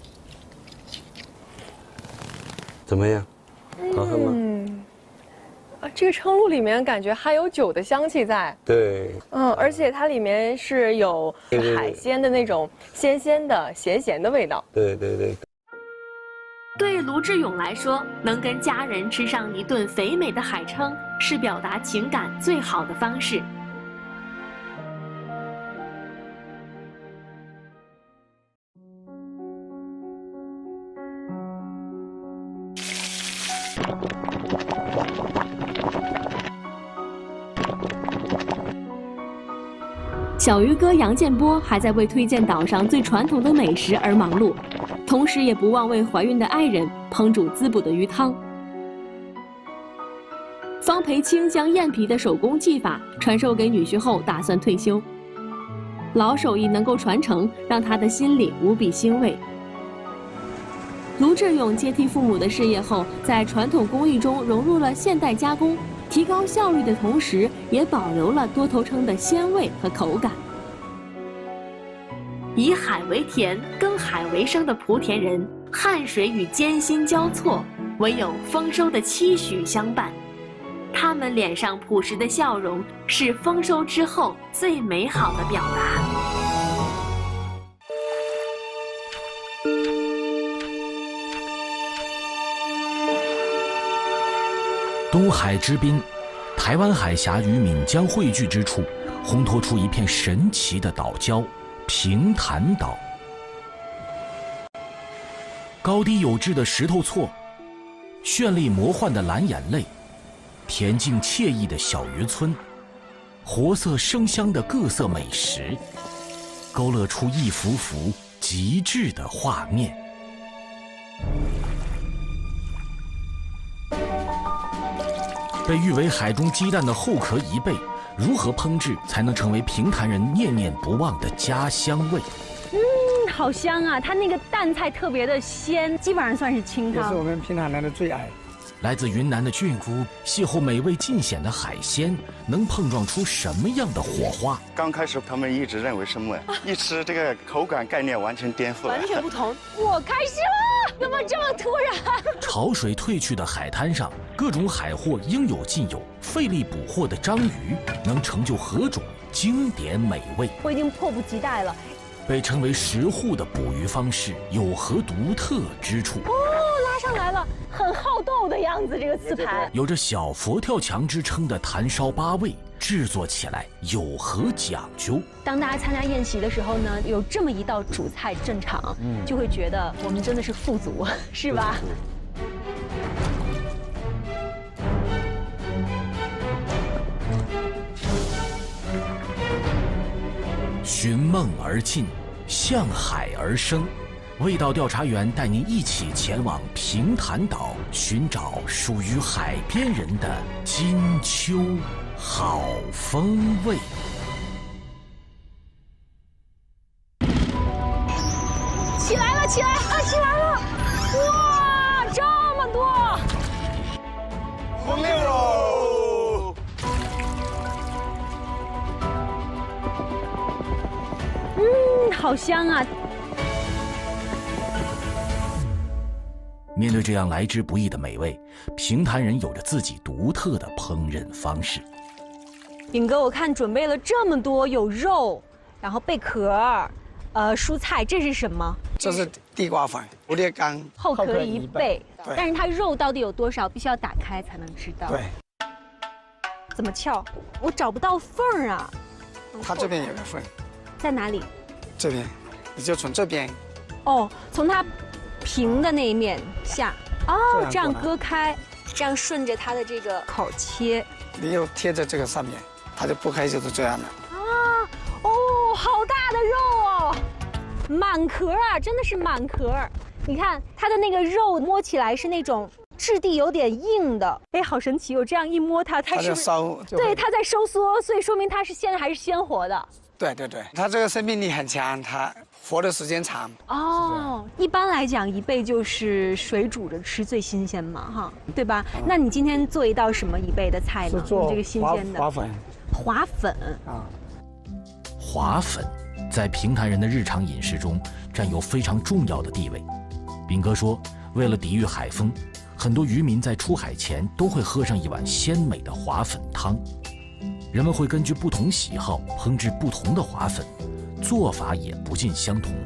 H: 怎么样？好喝吗？
B: 嗯。啊，这个蒸卤里面感觉还有酒的香气在。
H: 对。
B: 嗯，而且它里面是有海鲜的那种鲜鲜的、咸咸的味道。
H: 对对对。
A: 对卢志勇来说，能跟家人吃上一顿肥美的海蛏，是表达情感最好的方式。小鱼哥杨建波还在为推荐岛上最传统的美食而忙碌，同时也不忘为怀孕的爱人烹煮滋补的鱼汤。方培清将燕皮的手工技法传授给女婿后，打算退休。老手艺能够传承，让他的心里无比欣慰。卢志勇接替父母的事业后，在传统工艺中融入了现代加工，提高效率的同时，也保留了多头鲀的鲜味和口感。以海为田、耕海为生的莆田人，汗水与艰辛交错，唯有丰收的期许相伴。他们脸上朴实的笑容，是丰收之后最美好的表达。
J: 东海之滨，台湾海峡与闽江汇聚之处，烘托出一片神奇的岛礁——平潭岛。高低有致的石头厝，绚丽魔幻的蓝眼泪，恬静惬意的小渔村，活色生香的各色美食，勾勒出一幅幅极致的画面。被誉为海中鸡蛋的后壳贻贝，如何烹制才能成为平潭人念念不忘的家乡味？
K: 嗯，好香啊！它那个蛋菜特别的鲜，基本上算是清汤，
L: 也是我们平潭人的最爱。
J: 来自云南的菌菇，邂逅美味尽显的海鲜，能碰撞出什么样的火花？
M: 刚开始他们一直认为是木，一吃这个口感概念完全颠覆了，
B: 完全不同。
K: 我开始了，怎么这么突然？
J: 潮水退去的海滩上，各种海货应有尽有，费力捕获的章鱼能成就何种经典美味？
K: 我已经迫不及待了。
J: 被称为石沪的捕鱼方式有何独特之处？
K: 哦，拉上来了，很好斗的样子。这个刺盘
J: 有着小佛跳墙之称的坛烧八味，制作起来有何讲究？
K: 当大家参加宴席的时候呢，有这么一道主菜镇场，嗯、就会觉得我们真的是富足，是吧？
J: 寻梦而进，向海而生。味道调查员带您一起前往平潭岛，寻找属于海边人的金秋好风味。
K: 起来了，起来了，起来了！哇，这么多！
M: 红六肉。
K: 嗯，好香啊！
J: 面对这样来之不易的美味，平潭人有着自己独特的烹饪方式。
K: 炳哥，我看准备了这么多，有肉，然后贝壳，呃，蔬菜，这是什么？
L: 这是地瓜粉、蝴蝶干，
K: 后壳一倍。
L: 对。
K: 但是它肉到底有多少，必须要打开才能知道。
L: 对。
K: 怎么撬？我找不到缝儿啊。
L: 它这边有个缝。
K: 在哪里？
L: 这边，你就从这边。
K: 哦，从它平的那一面下。哦，这样割开，这样顺着它的这个口切。
L: 你又贴在这个上面，它就剥开就是这样的。
K: 啊，哦，好大的肉哦，满壳啊，真的是满壳。你看它的那个肉摸起来是那种质地有点硬的，哎，好神奇！我这样一摸它，它是
L: 它在烧，
K: 对，它在收缩，所以说明它是现在还是鲜活的。
L: 对对对，它这个生命力很强，它活的时间长。
K: 哦，一般来讲，贻贝就是水煮着吃最新鲜嘛，哈，对吧？嗯、那你今天做一道什么贻贝的菜呢？
L: 是做
K: 这个新鲜的
L: 滑粉。
K: 滑粉
L: 啊，
J: 滑粉在平潭人的日常饮食中占有非常重要的地位。炳哥说，为了抵御海风，很多渔民在出海前都会喝上一碗鲜美的滑粉汤。人们会根据不同喜好烹制不同的滑粉，做法也不尽相同。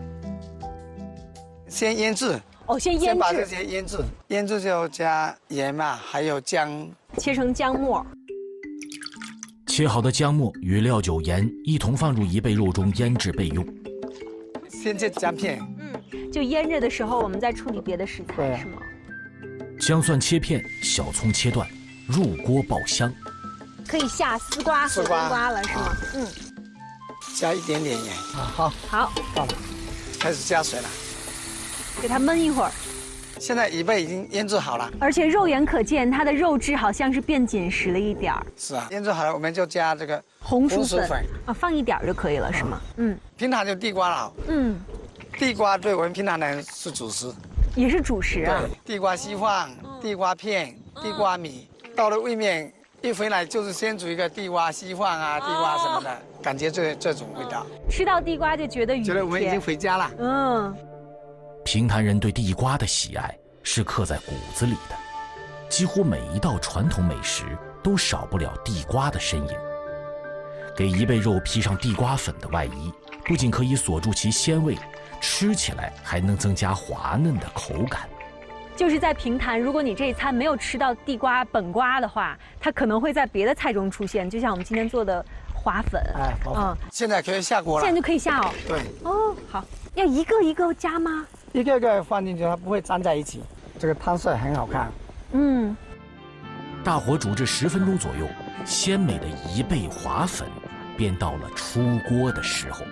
L: 先腌制
K: 哦，先腌制，
L: 先把这些腌制，腌制就加盐嘛，还有姜，
K: 切成姜末。
J: 切好的姜末与料酒、盐一同放入贻贝肉中腌制备用。
L: 先切姜片，
K: 嗯，就腌着的时候，我们再处理别的食材，是吗？
J: 姜蒜切片，小葱切断，入锅爆香。
K: 可以下丝瓜和冬瓜了，是吗？啊、嗯。
L: 加一点点盐。好。
K: 好。
L: 好了，开始加水了，
K: 给它焖一会儿。
L: 现在贻贝已经腌制好了，
K: 而且肉眼可见，它的肉质好像是变紧实了一点儿。
L: 是啊，腌制好了，我们就加这个
K: 红薯粉, 红薯粉啊，放一点就可以了，是吗？嗯。
L: 平潭就地瓜了。嗯。地瓜对我们平潭人是主食，
K: 也是主食啊。
L: 对，地瓜稀饭、地瓜片、地瓜米，到了位面一回来就是先煮一个地瓜稀饭啊，地瓜什么的，感觉这这种味道。
K: 吃到地瓜就觉得
L: 觉得我们已经回家了。
K: 嗯。
J: 平潭人对地瓜的喜爱是刻在骨子里的，几乎每一道传统美食都少不了地瓜的身影。给贻贝肉披上地瓜粉的外衣，不仅可以锁住其鲜味，吃起来还能增加滑嫩的口感。
K: 就是在平潭，如果你这一餐没有吃到地瓜本瓜的话，它可能会在别的菜中出现，就像我们今天做的滑粉。
L: 哎，滑粉。嗯，现在可以下锅了。
K: 现在就可以下哦。
L: 对。
K: 哦，好，要一个一个加吗？
L: 一个个放进去，它不会粘在一起。这个汤色很好看。
K: 嗯。
J: 大火煮至十分钟左右，鲜美的贻贝滑粉便到了出锅的时候。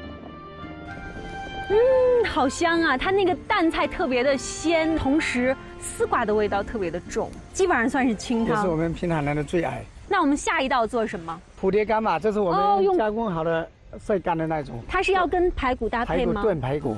K: 嗯，好香啊！它那个淡菜特别的鲜，同时丝瓜的味道特别的重，基本上算是清汤。
L: 也是我们平潭人的最爱。
K: 那我们下一道做什么？
L: 蝴蝶干嘛，这是我们加工好的晒干的那种。哦、
K: 它是要跟排骨搭配吗？
L: 排骨炖排骨。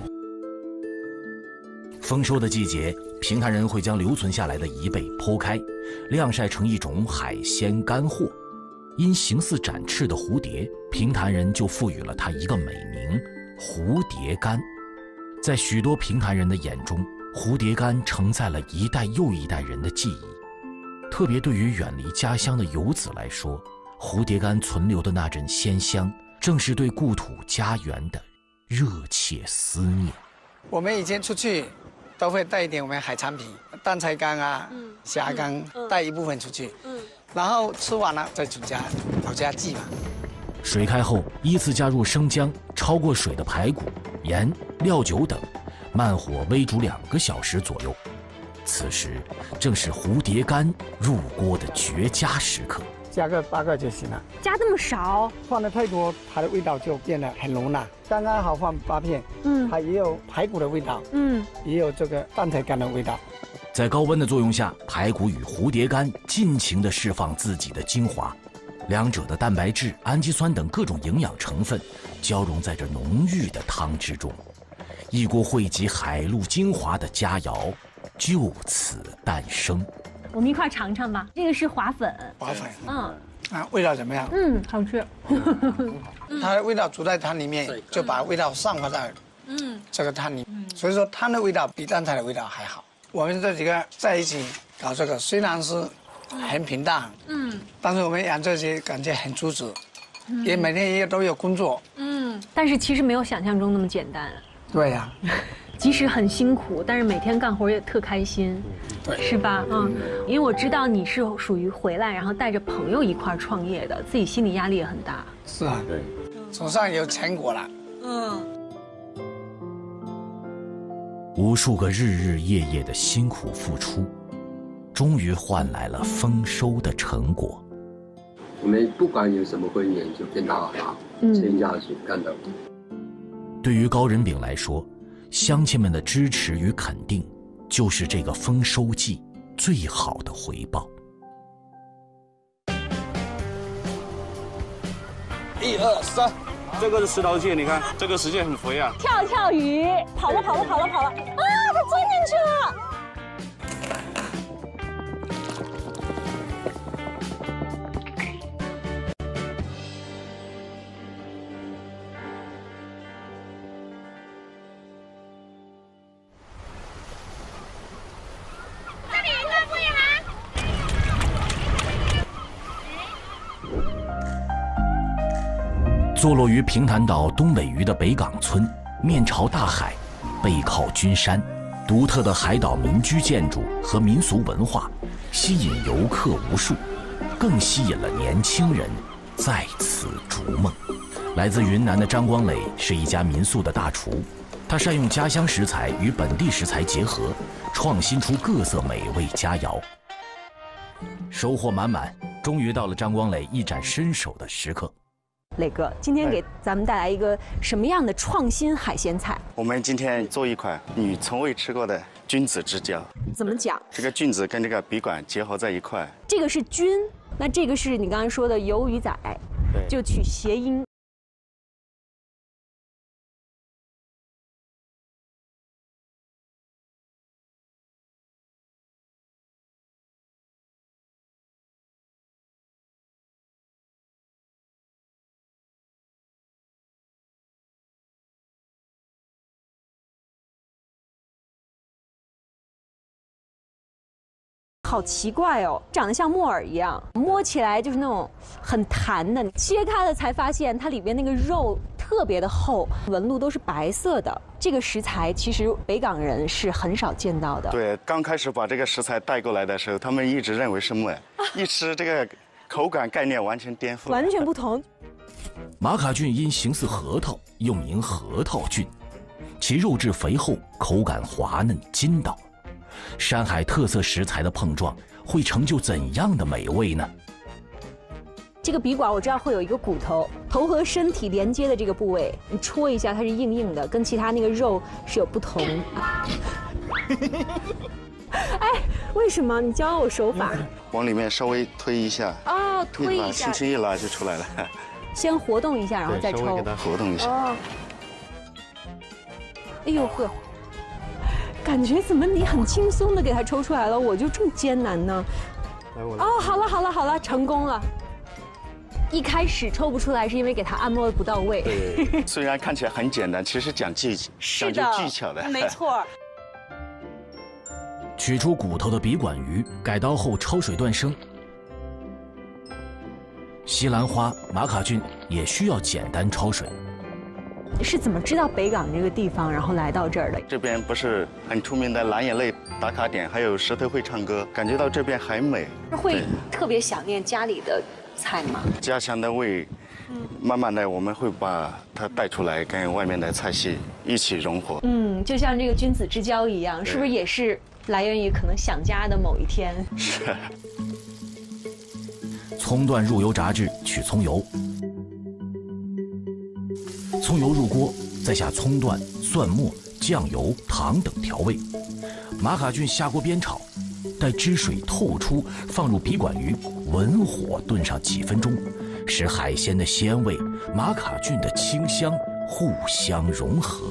J: 丰收的季节，平潭人会将留存下来的贻贝剖开，晾晒成一种海鲜干货。因形似展翅的蝴蝶，平潭人就赋予了它一个美名——蝴蝶干。在许多平潭人的眼中，蝴蝶干承载了一代又一代人的记忆。特别对于远离家乡的游子来说，蝴蝶干存留的那阵鲜香，正是对故土家园的热切思念。
L: 我们以前出去都会带一点我们海产品，淡菜干啊、嗯、虾干，嗯、带一部分出去，嗯、然后吃完了再回家老家寄嘛。
J: 水开后，依次加入生姜、焯过水的排骨、盐、料酒等，慢火煨煮两个小时左右。此时正是蝴蝶干入锅的绝佳时刻。
L: 加个八个就行了。
K: 加这么少？
L: 放的太多，它的味道就变得很浓了。刚刚好放八片，嗯，它也有排骨的味道，嗯，也有这个淡菜干的味道。
J: 在高温的作用下，排骨与蝴蝶干尽情地释放自己的精华，两者的蛋白质、氨基酸等各种营养成分交融在这浓郁的汤汁中，一锅汇集海陆精华的佳肴就此诞生。
K: 我们一块尝尝吧。这个是滑粉，
L: 滑粉，嗯，啊，味道怎么样？
K: 嗯，好吃。
L: 它的味道煮在汤里面，就把味道散发在嗯这个汤里，所以说汤的味道比淡菜的味道还好。我们这几个在一起搞这个，虽然是很平淡，嗯，但是我们养这些感觉很足足，也每天也都有工作，
K: 嗯，但是其实没有想象中那么简单。
L: 对呀。
K: 即使很辛苦，但是每天干活也特开心，
L: 对，
K: 是吧？嗯，因为我知道你是属于回来然后带着朋友一块创业的，自己心理压力也很大。
L: 是啊，对，总算有成果了。嗯。
J: 无数个日日夜夜的辛苦付出，终于换来了丰收的成果。
N: 我们不管有什么婚宴，就跟他好，签下去干到底。
J: 对于高人炳来说，乡亲们的支持与肯定，就是这个丰收季最好的回报。
O: 一二三， 这个是石头蟹，你看这个石蟹很肥啊。
K: 跳跳鱼，跑了跑了跑了跑了，啊，它钻进去了。
J: 坐落于平潭岛东北隅的北港村，面朝大海，背靠君山，独特的海岛民居建筑和民俗文化吸引游客无数，更吸引了年轻人在此逐梦。来自云南的张光磊是一家民宿的大厨，他善用家乡食材与本地食材结合，创新出各色美味佳肴。收获满满，终于到了张光磊一展身手的时刻。
K: 磊哥，今天给咱们带来一个什么样的创新海鲜菜？
M: 我们今天做一款你从未吃过的菌子之交。
K: 怎么讲？
M: 这个菌子跟这个笔管结合在一块。
K: 这个是菌，那这个是你刚才说的鱿鱼仔，就取谐音。好奇怪哦，长得像木耳一样，摸起来就是那种很弹的。切开了才发现，它里边那个肉特别的厚，纹路都是白色的。这个食材其实北港人是很少见到的。
M: 对，刚开始把这个食材带过来的时候，他们一直认为是木耳，一吃这个口感概念完全颠覆，
K: 完全不同。
J: 马卡菌因形似核桃，又名核桃菌，其肉质肥厚，口感滑嫩筋道。 山海特色食材的碰撞，会成就怎样的美味呢？
K: 这个笔管我知道会有一个骨头，头和身体连接的这个部位，你戳一下它是硬硬的，跟其他那个肉是有不同。哎，为什么？你教我手法。
M: 往里面稍微推一下。
K: 哦，推一下。
M: 轻轻一拉就出来了。
K: 先活动一下，然后再抽。
M: 稍微给它活动一下。哦。
K: 哎呦呵。 感觉怎么你很轻松的给它抽出来了，我就这么艰难呢？哦，好了好了好了，成功了。一开始抽不出来是因为给它按摩的不到位。
M: 对，虽然看起来很简单，其实讲技讲究技巧的。
K: 没错。
J: 取出骨头的笔管鱼，改刀后焯水断生。西兰花、马卡菌也需要简单焯水。
K: 是怎么知道北港这个地方，然后来到这儿的？
M: 这边不是很出名的蓝眼泪打卡点，还有石头会唱歌，感觉到这边很美。
K: 会特别想念家里的菜吗？
M: 家乡的味，慢慢的我们会把它带出来，跟外面的菜系一起融合。
K: 嗯，就像这个君子之交一样，是不是也是来源于可能想家的某一天？
M: 是。
J: 葱段入油炸至，取葱油。 葱油入锅，再下葱段、蒜末、酱油、糖等调味。马卡菌下锅煸炒，待汁水透出，放入笔管鱼，文火炖上几分钟，使海鲜的鲜味、马卡菌的清香互相融合。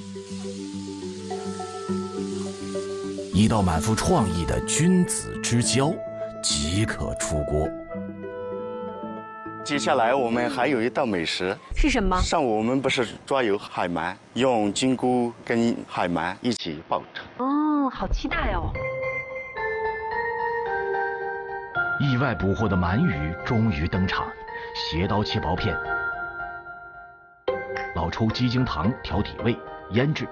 J: 一道满腹创意的君子之交即可出锅。
M: 接下来我们还有一道美食
K: 是什么？
M: 上午我们不是抓有海鳗，用菌菇跟海鳗一起爆炒。
K: 哦，好期待哦！
J: 意外捕获的鳗鱼终于登场，斜刀切薄片，老抽鸡精糖调体味，腌制。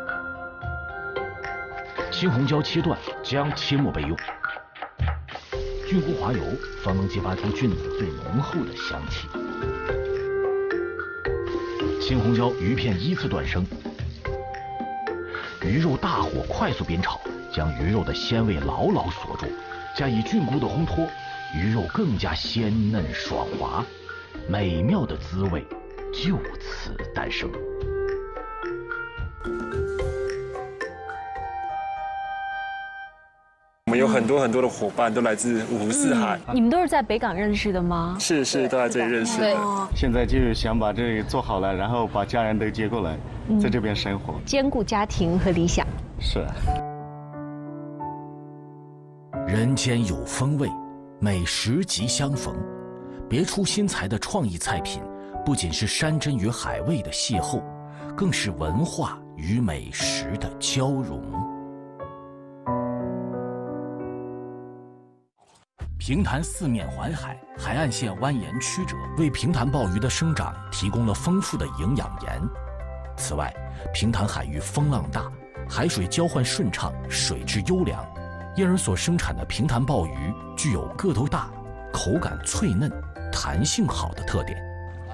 J: 青红椒切段，将切末备用。 菌菇滑油方能激发出菌子最浓厚的香气。青红椒鱼片依次断生，鱼肉大火快速煸炒，将鱼肉的鲜味牢牢锁住。加以菌菇的烘托，鱼肉更加鲜嫩爽滑，美妙的滋味就此诞生。
P: 我们有很很多很多的伙伴都来自五湖四海。
K: 你们都是在北港认识的吗？
P: 是是，都在这里认识的。
M: 现在就是想把这里做好了，然后把家人都接过来，在这边生活，
K: 兼顾家庭和理想。
M: 是。
J: 人间有风味，美食即相逢。别出心裁的创意菜品，不仅是山珍与海味的邂逅，更是文化与美食的交融。平潭四面环海，海岸线蜿蜒曲折，为平潭鲍鱼的生长提供了丰富的营养盐。此外，平潭海域风浪大，海水交换顺畅，水质优良，因而所生产的平潭鲍鱼具有个头大、口感脆嫩、弹性好的特点。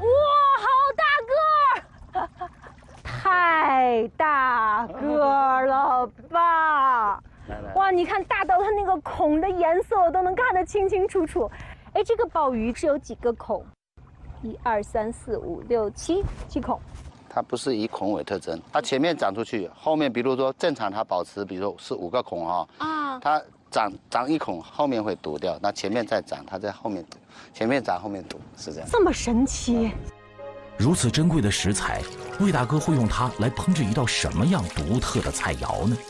K: 哇，好大个儿！太大个儿了吧！哇，你看大到它那个孔的颜色，我都能看得清清楚楚。哎，这个鲍鱼是有几个孔？一二三四五六七，七孔。
Q: 它不是以孔为特征，它前面长出去，后面比如说正常它保持，比如说是五个孔哈、哦，啊，它长长一孔，后面会堵掉，那前面再长，它在后面堵，前面长后面堵，是这样。
K: 这么神奇。
J: 如此珍贵的食材，魏大哥会用它来烹制一道什么样独特的菜肴呢？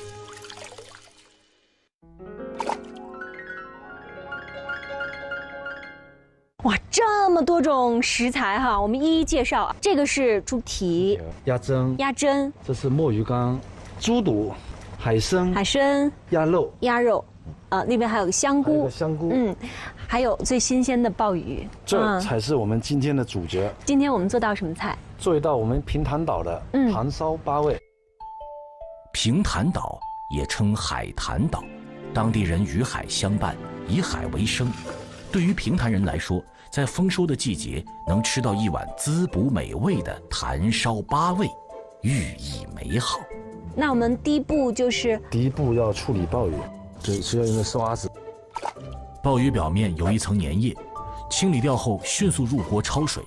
K: 哇，这么多种食材哈，我们一一介绍。这个是猪蹄、
R: 鸭胗、
K: 鸭胗，
R: 这是墨鱼干、猪肚、海参、
K: 海参、
R: 鸭肉、
K: 鸭肉，啊，那边还有个香菇，
R: 香菇，
K: 嗯，还有最新鲜的鲍鱼。
R: 这才是我们今天的主角。
K: 今天我们做道什么菜？
R: 做一道我们平潭岛的糖烧八味。
J: 平潭岛也称海坛岛，当地人与海相伴，以海为生。对于平潭人来说，在丰收的季节能吃到一碗滋补美味的坛烧八味，寓意美好。
K: 那我们第一步就是
R: 第一步要处理鲍鱼，对，需要用个刷子。
J: 鲍鱼表面有一层粘液，清理掉后迅速入锅焯水。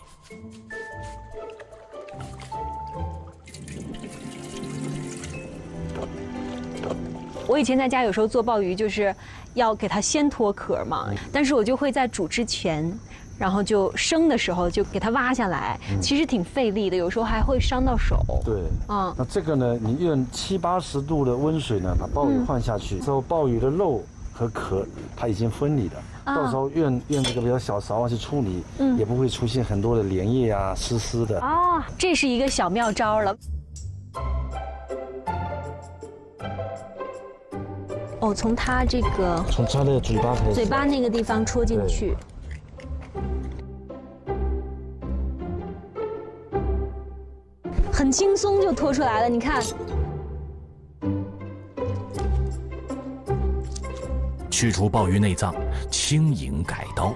K: 我以前在家有时候做鲍鱼，就是要给它先脱壳嘛，但是我就会在煮之前，然后就生的时候就给它挖下来，嗯、其实挺费力的，有时候还会伤到手。
R: 对，啊、嗯，那这个呢，你用七八十度的温水呢，把鲍鱼换下去之后，鲍鱼的肉和壳它已经分离了，啊、到时候用用这个比较小勺去处理，嗯，也不会出现很多的粘液啊、湿湿的。
K: 啊，这是一个小妙招了。哦，从它这个
R: 从它的嘴巴开始，
K: 嘴巴那个地方戳进去。很轻松就脱出来了，你看。
J: 去除鲍鱼内脏，轻盈改刀。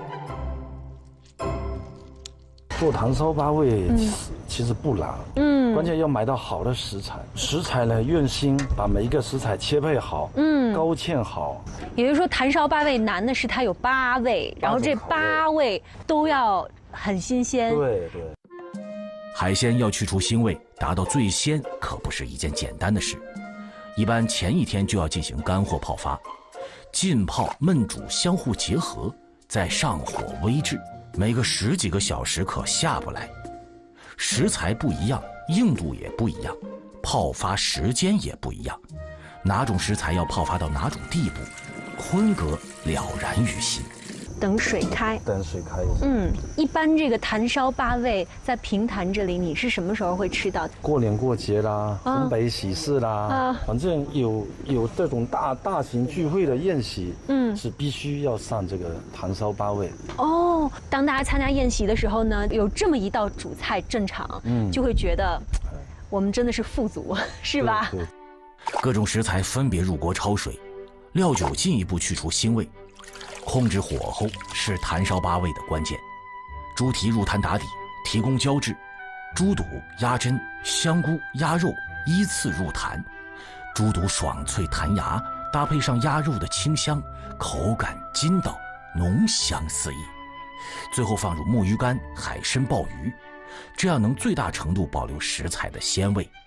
R: 做糖烧八味，嗯、其实不难，嗯，关键要买到好的食材。食材呢，用心把每一个食材切配好，嗯，勾芡好。
K: 也就是说，糖烧八味难的是它有八味，然后这八味都要很新鲜。
R: 对对。
J: 海鲜要去除腥味，达到最鲜，可不是一件简单的事。一般前一天就要进行干货泡发，浸泡、焖煮相互结合，再上火煨制。每个十几个小时可下不来，食材不一样，硬度也不一样，泡发时间也不一样，哪种食材要泡发到哪种地步，坤哥了然于心。
K: 等水开，
R: 等水开。
K: 嗯，一般这个坛烧八味在平潭这里，你是什么时候会吃到？
R: 过年过节啦，红白喜事啦，啊、反正有有这种大大型聚会的宴席，嗯，是必须要上这个坛烧八味。
K: 哦，当大家参加宴席的时候呢，有这么一道主菜镇场，嗯，就会觉得我们真的是富足，是吧？
R: 对对。
J: 各种食材分别入锅焯水，料酒进一步去除腥味。控制火候是坛烧八味的关键。猪蹄入坛打底，提供浇制；猪肚、鸭胗、香菇、鸭肉依次入坛。猪肚爽脆弹牙，搭配上鸭肉的清香，口感筋道，浓香四溢。最后放入墨鱼干、海参、鲍鱼，这样能最大程度保留食材的鲜味。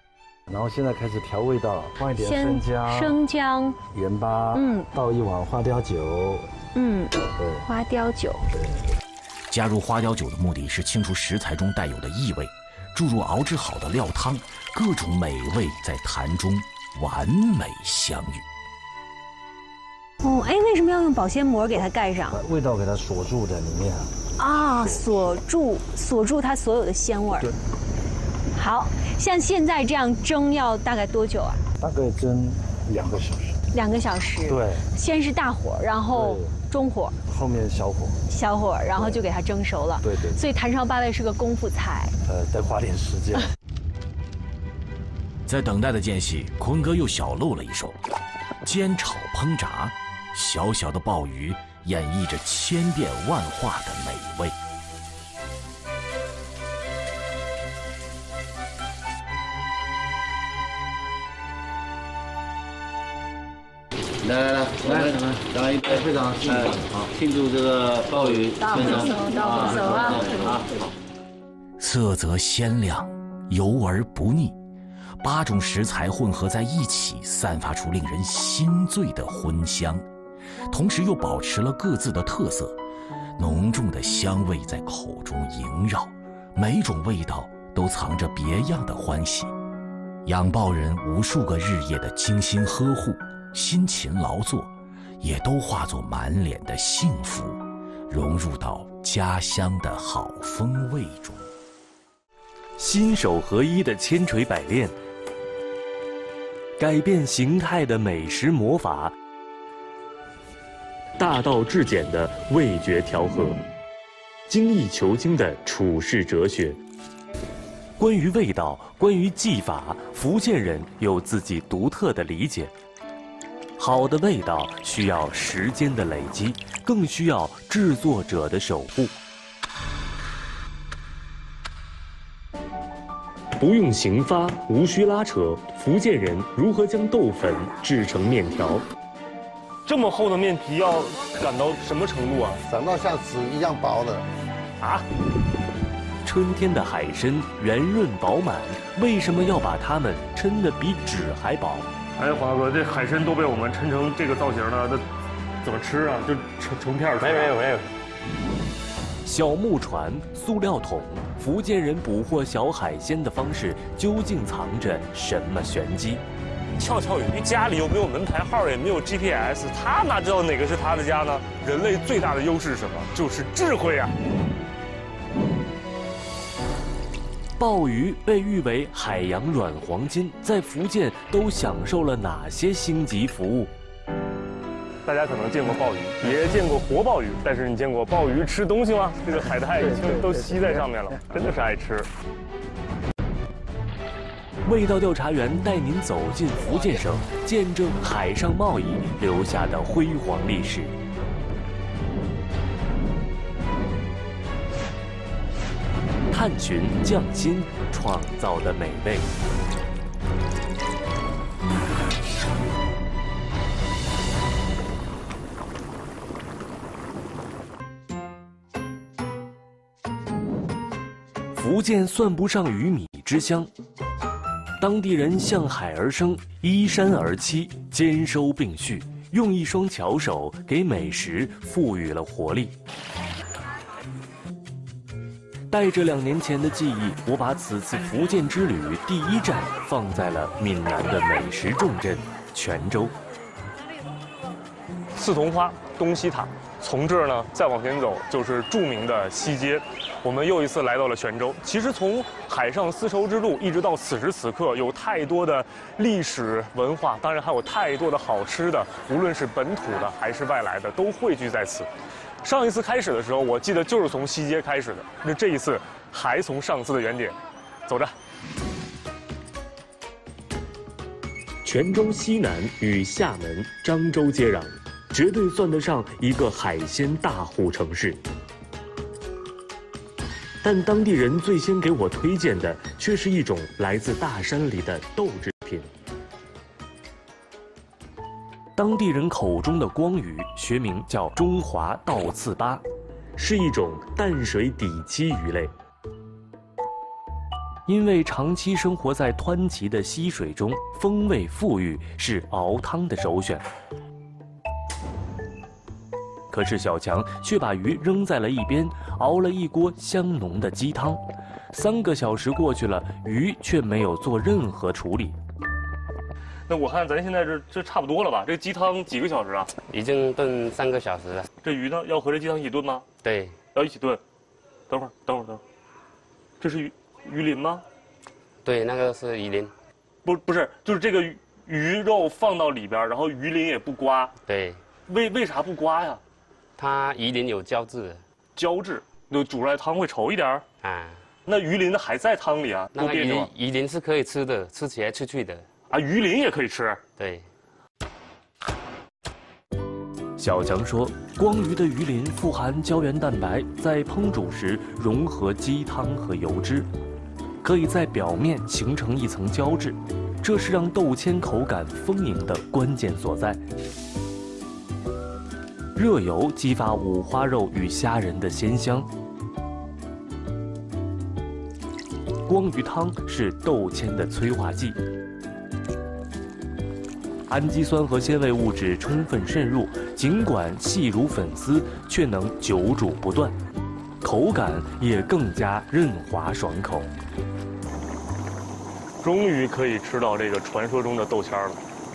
R: 然后现在开始调味道，放一点
K: 先
R: 生姜、
K: 生姜、
R: 盐巴，嗯，倒一碗花雕酒，
K: 嗯，
R: 对，
K: 花雕酒。
J: 加入花雕酒的目的是清除食材中带有的异味，注入熬制好的料汤，各种美味在坛中完美相遇。
K: 哦，哎，为什么要用保鲜膜给它盖上？
R: 味道给它锁住在里面。
K: 啊，锁住，锁住它所有的鲜味儿。对。好像现在这样蒸要大概多久啊？
R: 大概蒸两个小时。
K: 两个小时。
R: 对。
K: 先是大火，然后中火，
R: 后面小火。
K: 小火，然后就给它蒸熟了。
R: 对对。
K: 所以坛烧八味是个功夫菜。
R: 呃，得花点时间。
J: 在等待的间隙，坤哥又小露了一手，煎炒烹炸，小小的鲍鱼演绎着千变万化的美味。
Q: 来来来，来来来，来一杯非常幸福，好庆祝这个鲍鱼
K: 大丰收，大丰收啊！
Q: 好，
J: 色泽鲜亮，油而不腻，八种食材混合在一起，散发出令人心醉的荤香，同时又保持了各自的特色，浓重的香味在口中萦绕，每种味道都藏着别样的欢喜。养鲍人无数个日夜的精心呵护，辛勤劳作，也都化作满脸的幸福，融入到家乡的好风味中。
S: 心手合一的千锤百炼，改变形态的美食魔法，大道至简的味觉调和，精益求精的处世哲学。关于味道，关于技法，福建人有自己独特的理解。好的味道需要时间的累积，更需要制作者的守护。不用刑发，无需拉扯，福建人如何将豆粉制成面条？这么厚的面皮要擀到什么程度啊？
E: 擀到像纸一样薄的。
S: 啊？春天的海参圆润饱满，为什么要把它们抻得比纸还薄？哎，华哥，这海参都被我们抻成这个造型了，那怎么吃啊？就成成片儿？
O: 没有没有没有。
S: 小木船、塑料桶，福建人捕获小海鲜的方式究竟藏着什么玄机？俏俏鱼家里又没有门牌号，也没有 G P S， 他哪知道哪个是他的家呢？人类最大的优势是什么？就是智慧啊！鲍鱼被誉为海洋软黄金，在福建都享受了哪些星级服务？大家可能见过鲍鱼，也见过活鲍鱼，但是你见过鲍鱼吃东西吗？这个海带已经都吸在上面了，真的是爱吃。味道调查员带您走进福建省，见证海上贸易留下的辉煌历史。探寻匠心创造的美味。福建算不上鱼米之乡，当地人向海而生，依山而栖，兼收并蓄，用一双巧手给美食赋予了活力。带着两年前的记忆，我把此次福建之旅第一站放在了闽南的美食重镇泉州。四桐花、东西塔，从这儿呢再往前走就是著名的西街。我们又一次来到了泉州。其实从海上丝绸之路一直到此时此刻，有太多的历史文化，当然还有太多的好吃的，无论是本土的还是外来的，都汇聚在此。上一次开始的时候，我记得就是从西街开始的。那这一次还从上次的原点，走着。泉州西南与厦门、漳州接壤，绝对算得上一个海鲜大户城市。但当地人最先给我推荐的，却是一种来自大山里的豆制品。当地人口中的光鱼，学名叫中华倒刺巴，是一种淡水底栖鱼类。
J: 因为长期生活在湍急的溪水中，风味馥郁，是熬汤的首选。可是小强却把鱼扔在了一边，熬了一锅香浓的鸡汤。三个小时过去了，鱼却没有做任何处理。
S: 那我看咱现在这这差不多了吧？这鸡汤几个小时啊？
T: 已经炖三个小时了。
S: 这鱼呢，要和这鸡汤一起炖吗？
T: 对，
S: 要一起炖。等会儿，等会儿，等会儿，这是鱼鱼鳞吗？
T: 对，那个是鱼鳞。
S: 不，不是，就是这个鱼鱼肉放到里边，然后鱼鳞也不刮。
T: 对。
S: 为为啥不刮呀？
T: 它鱼鳞有胶质。
S: 胶质，就煮出来汤会稠一点。啊。那鱼鳞还在汤里啊？
T: 那个鱼鱼鳞是可以吃的，吃起来脆脆的。
S: 啊，鱼鳞也可以吃。
T: 对。
J: 小强说，光鱼的鱼鳞富含胶原蛋白，在烹煮时融合鸡汤和油脂，可以在表面形成一层胶质，这是让豆签口感丰盈的关键所在。热油激发五花肉与虾仁的鲜香。光鱼汤是豆签的催化剂，氨基酸和鲜味物质充分渗入，尽管细如粉丝，却能久煮不断，口感也更加润滑爽口。
S: 终于可以吃到这个传说中的豆签了。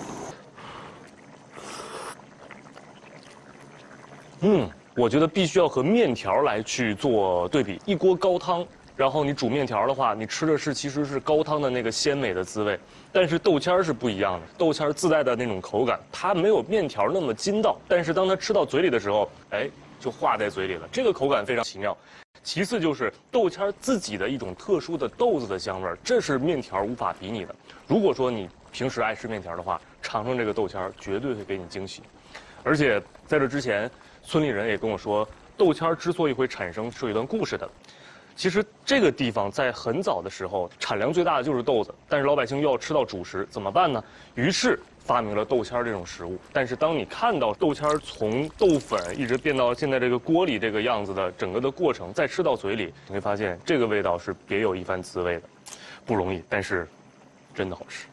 S: 嗯，我觉得必须要和面条来去做对比，一锅高汤。然后你煮面条的话，你吃的是其实是高汤的那个鲜美的滋味，但是豆签是不一样的，豆签自带的那种口感，它没有面条那么筋道，但是当它吃到嘴里的时候，哎，就化在嘴里了，这个口感非常奇妙。其次就是豆签自己的一种特殊的豆子的香味，这是面条无法比拟的。如果说你平时爱吃面条的话，尝尝这个豆签，绝对会给你惊喜。而且在这之前，村里人也跟我说，豆签之所以会产生，是有一段故事的。其实这个地方在很早的时候产量最大的就是豆子，但是老百姓又要吃到主食，怎么办呢？于是发明了豆签这种食物。但是当你看到豆签从豆粉一直变到现在这个锅里这个样子的整个的过程，再吃到嘴里，你会发现这个味道是别有一番滋味的，不容易，但是真的好吃。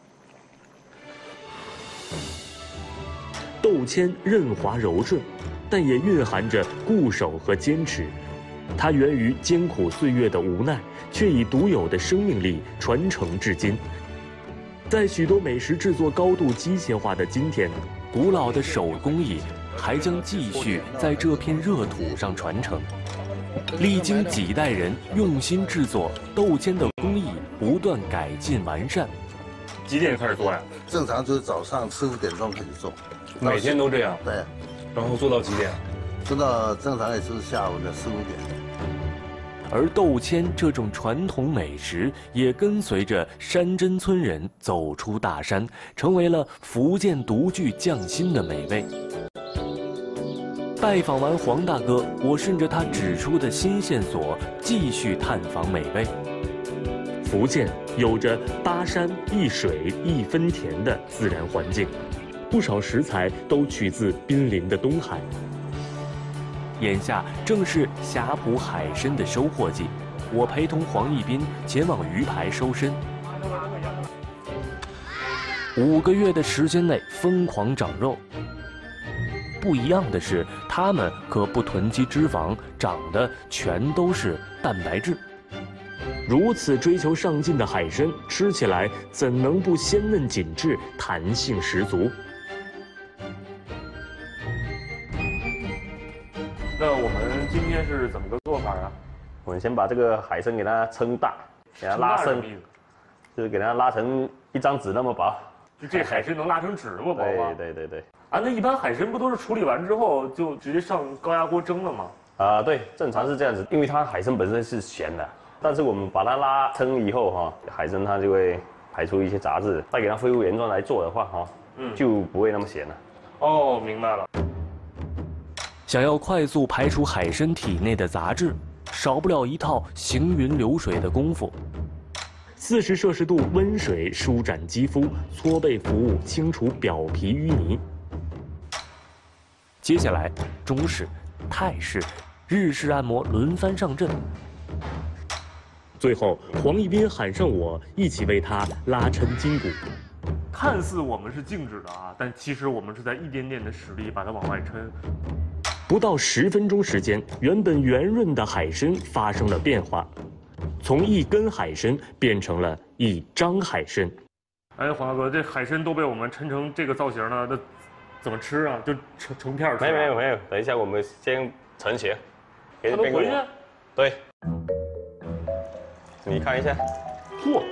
J: 豆签润滑柔顺，但也蕴含着固守和坚持。它源于艰苦岁月的无奈，却以独有的生命力传承至今。在许多美食制作高度机械化的今天，古老的手工艺还将继续在这片热土上传承。历经几代人用心制作，豆签的工艺不断改进完善。
S: 几点开始做呀？
U: 正常就是早上四五点钟开始做，
S: 每天都这样。
U: 对。
S: 然后做到几点？
U: 做到正常也是下午的四五点。
J: 而豆签这种传统美食也跟随着山珍村人走出大山，成为了福建独具匠心的美味。拜访完黄大哥，我顺着他指出的新线索继续探访美味。福建有着八山一水一分田的自然环境，不少食材都取自濒临的东海。眼下正是霞浦海参的收获季，我陪同黄义斌前往鱼排收参。五个月的时间内疯狂长肉。不一样的是，它们可不囤积脂肪，长的全都是蛋白质。如此追求上进的海参，吃起来怎能不鲜嫩紧致、弹性十足？
S: 那我们今天是怎么个做法啊？
V: 我们先把这个海参给它撑大，给它拉伸，就是给它拉成一张纸那么薄。
S: 就这海参能拉成纸那么薄吗？
V: 对对对对。
S: 啊，那一般海参不都是处理完之后就直接上高压锅蒸了吗？
V: 啊，对，正常是这样子，因为它海参本身是咸的，但是我们把它拉撑以后哈，海参它就会排出一些杂质，再给它恢复原状来做的话哈，嗯，就不会那么咸了。
S: 哦，明白了。
J: 想要快速排除海参体内的杂质，少不了一套行云流水的功夫。四十摄氏度温水舒展肌肤，搓背服务清除表皮淤泥。接下来，中式、泰式、日式按摩轮番上阵。
S: 最后，黄一斌喊上我一起为他拉抻筋骨。看似我们是静止的啊，但其实我们是在一点点的使力把它往外抻。不到十分钟时间，原本圆润的海参发生了变化，从一根海参变成了一张海参。哎，黄大哥，这海参都被我们抻成这个造型了，那怎么吃啊？就成成片吃、啊？
V: 没有没有没有，等一下我们先盛起来。
S: 它都回去？
V: 对。你看一下。
S: 嚯！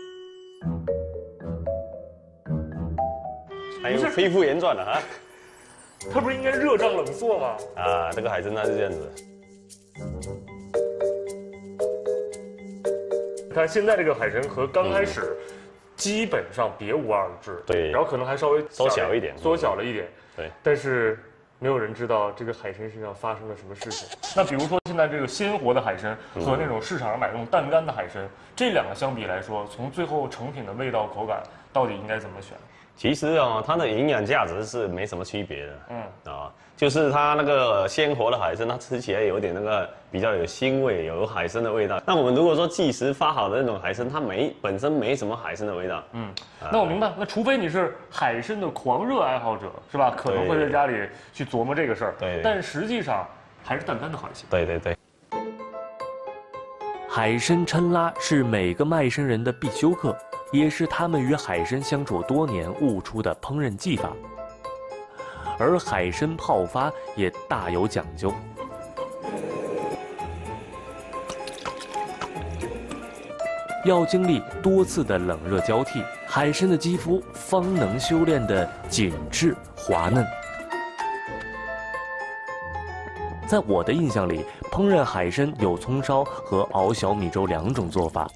V: 还有恢复原状的啊。
S: 它不是应该热胀冷缩吗？
V: 啊，这个海参它是这样子。
S: 看现在这个海参和刚开始。嗯基本上别无二致，
V: 对，
S: 然后可能还稍微
V: 缩小一点，
S: 缩小了一点，
V: 对。
S: 但是没有人知道这个海参身上发生了什么事情。那比如说现在这个鲜活的海参和那种市场上买那种淡干的海参，这两个相比来说，从最后成品的味道、口感，到底应该怎么选？
V: 其实啊，它的营养价值是没什么区别的，嗯啊，就是它那个鲜活的海参，它吃起来有点那个比较有腥味，有海参的味道。那我们如果说即时发好的那种海参，它没本身没什么海参的味道。嗯，
S: 啊、那我明白。那除非你是海参的狂热爱好者，是吧？可能会在家里去琢磨这个事儿。
V: 对。
S: 但实际上还是淡干的好一些。
V: 对对对。
J: 海参抻拉是每个卖参人的必修课。也是他们与海参相处多年悟出的烹饪技法，而海参泡发也大有讲究。要经历多次的冷热交替，海参的肌肤方能修炼的紧致滑嫩。在我的印象里，烹饪海参有葱烧和熬小米粥两种做法。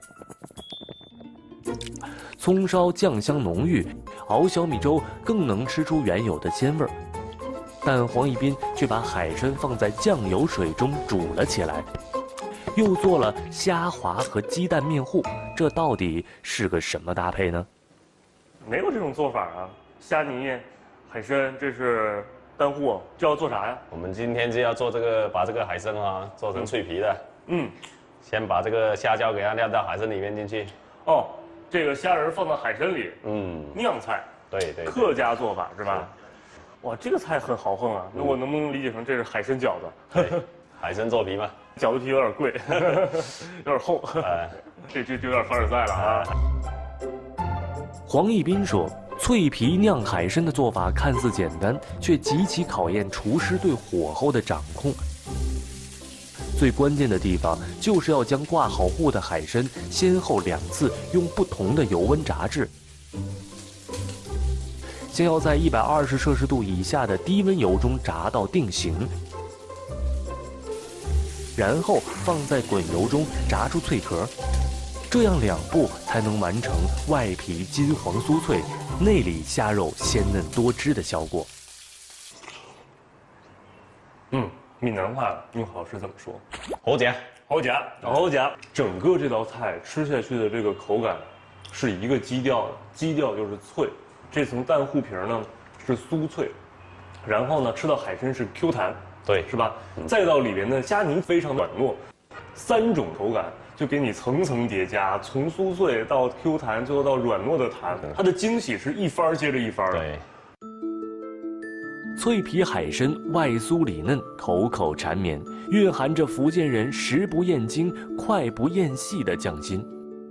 J: 葱烧酱香浓郁，熬小米粥更能吃出原有的鲜味儿。但黄一斌却把海参放在酱油水中煮了起来，又做了虾滑和鸡蛋面糊，这到底是个什么搭配呢？
S: 没有这种做法啊！虾泥、海参，这是干货，这要做啥呀？
V: 我们今天就要做这个，把这个海参啊做成脆皮的。
S: 嗯，
V: 先把这个虾胶给它撂到海参里面进去。
S: 哦。这个虾仁放到海参里，
V: 嗯，
S: 酿菜，
V: 对 对, 对，
S: 客家做法是吧？是哇，这个菜很豪横啊！那我能不能理解成这是海参饺子？
V: 对，海参做皮嘛，
S: 饺子皮有点贵，有点厚，哎，这这就有点凡尔赛了啊！
J: 黄一斌说，脆皮酿海参的做法看似简单，却极其考验厨师对火候的掌控。最关键的地方就是要将挂好糊的海参先后两次用不同的油温炸制，先要在一百二十摄氏度以下的低温油中炸到定型，然后放在滚油中炸出脆壳，这样两步才能完成外皮金黄酥脆，内里虾肉鲜嫩多汁的效果。
S: 嗯。闽南话用好是怎么说？
V: 好夹，
S: 好夹，好夹。整个这道菜吃下去的这个口感，是一个基调的，基调就是脆。这层蛋糊皮呢是酥脆，然后呢吃到海参是 Q 弹，
V: 对，
S: 是吧？嗯、再到里面的虾泥非常软糯，三种口感就给你层层叠加，从酥脆到 Q 弹，最后到软糯的弹，它的惊喜是一番接着一番的。
V: 对。
J: 脆皮海参外酥里嫩，口口缠绵，蕴含着福建人食不厌精、快不厌细的匠心。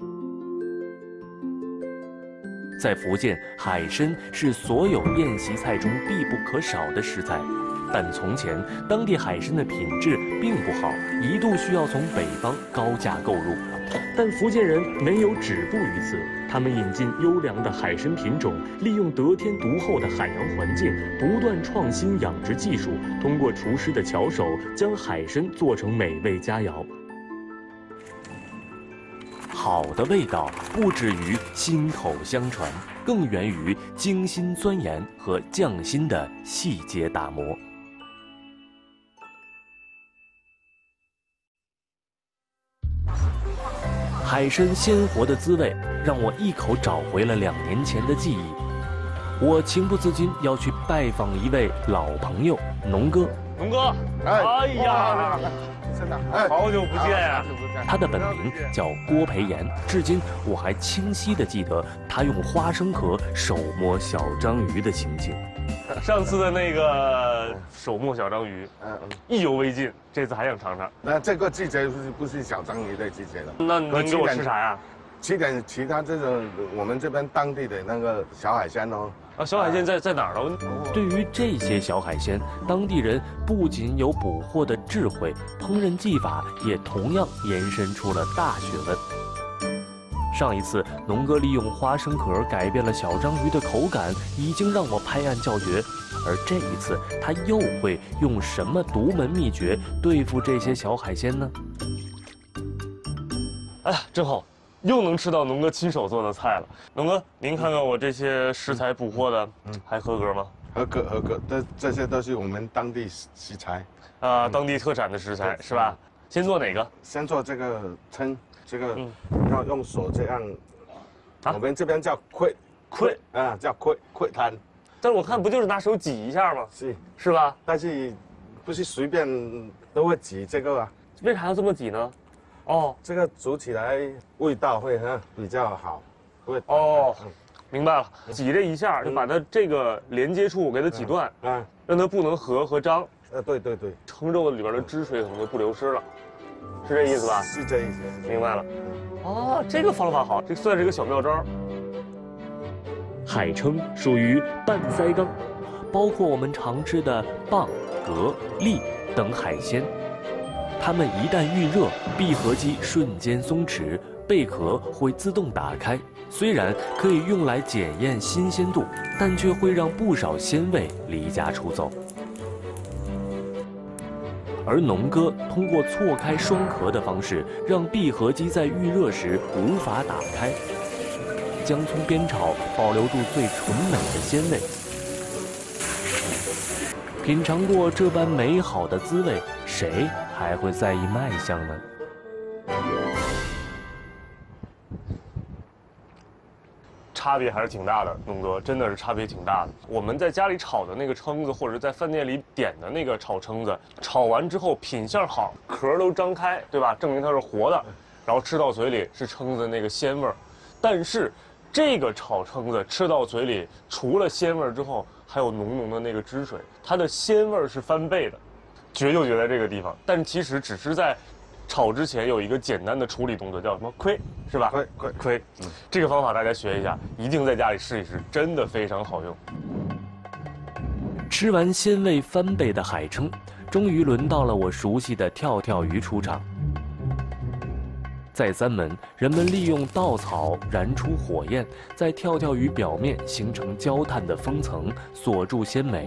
J: 在福建，海参是所有宴席菜中必不可少的食材，但从前当地海参的品质并不好，一度需要从北方高价购入。但福建人没有止步于此，他们引进优良的海参品种，利用得天独厚的海洋环境，不断创新养殖技术，通过厨师的巧手，将海参做成美味佳肴。好的味道不止于心口相传，更源于精心钻研和匠心的细节打磨。海参鲜活的滋味，让我一口找回了两年前的记忆。我情不自禁要去拜访一位老朋友，农哥。
V: 农哥，哎呀，
C: 真的，好久不见呀！
J: 他的本名叫郭培炎，至今我还清晰地记得他用花生壳手摸小章鱼的情景。
S: 上次的那个手摸小章鱼，嗯，意犹未尽，这次还想尝尝。
C: 那这个季节不是不是小章鱼的季节了？
S: 那您给我吃啥呀？
C: 吃点其他这种我们这边当地的那个小海鲜哦。
S: 啊，小海鲜在在哪儿呢？
J: 对于这些小海鲜，当地人不仅有捕获的智慧，烹饪技法也同样延伸出了大学问。上一次农哥利用花生壳改变了小章鱼的口感，已经让我拍案叫绝。而这一次，他又会用什么独门秘诀对付这些小海鲜呢？
S: 哎呀，真好，又能吃到农哥亲手做的菜了。农哥，您看看我这些食材捕获的，嗯，还合格吗？
C: 合格，合格。这这些都是我们当地食材，
S: 啊，当地特产的食材是吧？先做哪个？
C: 先做这个蛏。这个要用手这样，我们这边叫溃
S: 溃
C: 啊，叫溃溃摊。
S: 但是我看不就是拿手挤一下吗？
C: 是
S: 是吧？
C: 但是不是随便都会挤这个啊？
S: 为啥要这么挤呢？哦，
C: 这个煮起来味道会哈比较好，会
S: 哦，明白了。挤这一下就把它这个连接处给它挤断，啊，让它不能合和张。
C: 呃，对对对，
S: 蛏肉里边的汁水可能就不流失了。是这意思吧？
C: 是这意思，
S: 明白了。哦，这个方法好，这算是一个小妙招。
J: 海蛏属于半鳃纲，包括我们常吃的蚌、蛤、蛎等海鲜。它们一旦遇热，闭合肌瞬间松弛，贝壳会自动打开。虽然可以用来检验新鲜度，但却会让不少鲜味离家出走。而农哥通过错开双壳的方式，让闭合肌在预热时无法打开，将葱煸炒保留住最纯美的鲜味。品尝过这般美好的滋味，谁还会在意卖相呢？
S: 差别还是挺大的，农哥真的是差别挺大的。我们在家里炒的那个蛏子，或者在饭店里点的那个炒蛏子，炒完之后品相好，壳都张开，对吧？证明它是活的，然后吃到嘴里是蛏子那个鲜味儿。但是这个炒蛏子吃到嘴里，除了鲜味儿之后，还有浓浓的那个汁水，它的鲜味儿是翻倍的，绝就绝在这个地方。但其实只是在炒之前有一个简单的处理动作，叫什么窥，是吧？
C: 窥窥
S: 窥，嗯，这个方法大家学一下，一定在家里试一试，真的非常好用。
J: 吃完鲜味翻倍的海蛏，终于轮到了我熟悉的跳跳鱼出场。在三门，人们利用稻草燃出火焰，在跳跳鱼表面形成焦炭的封层，锁住鲜美。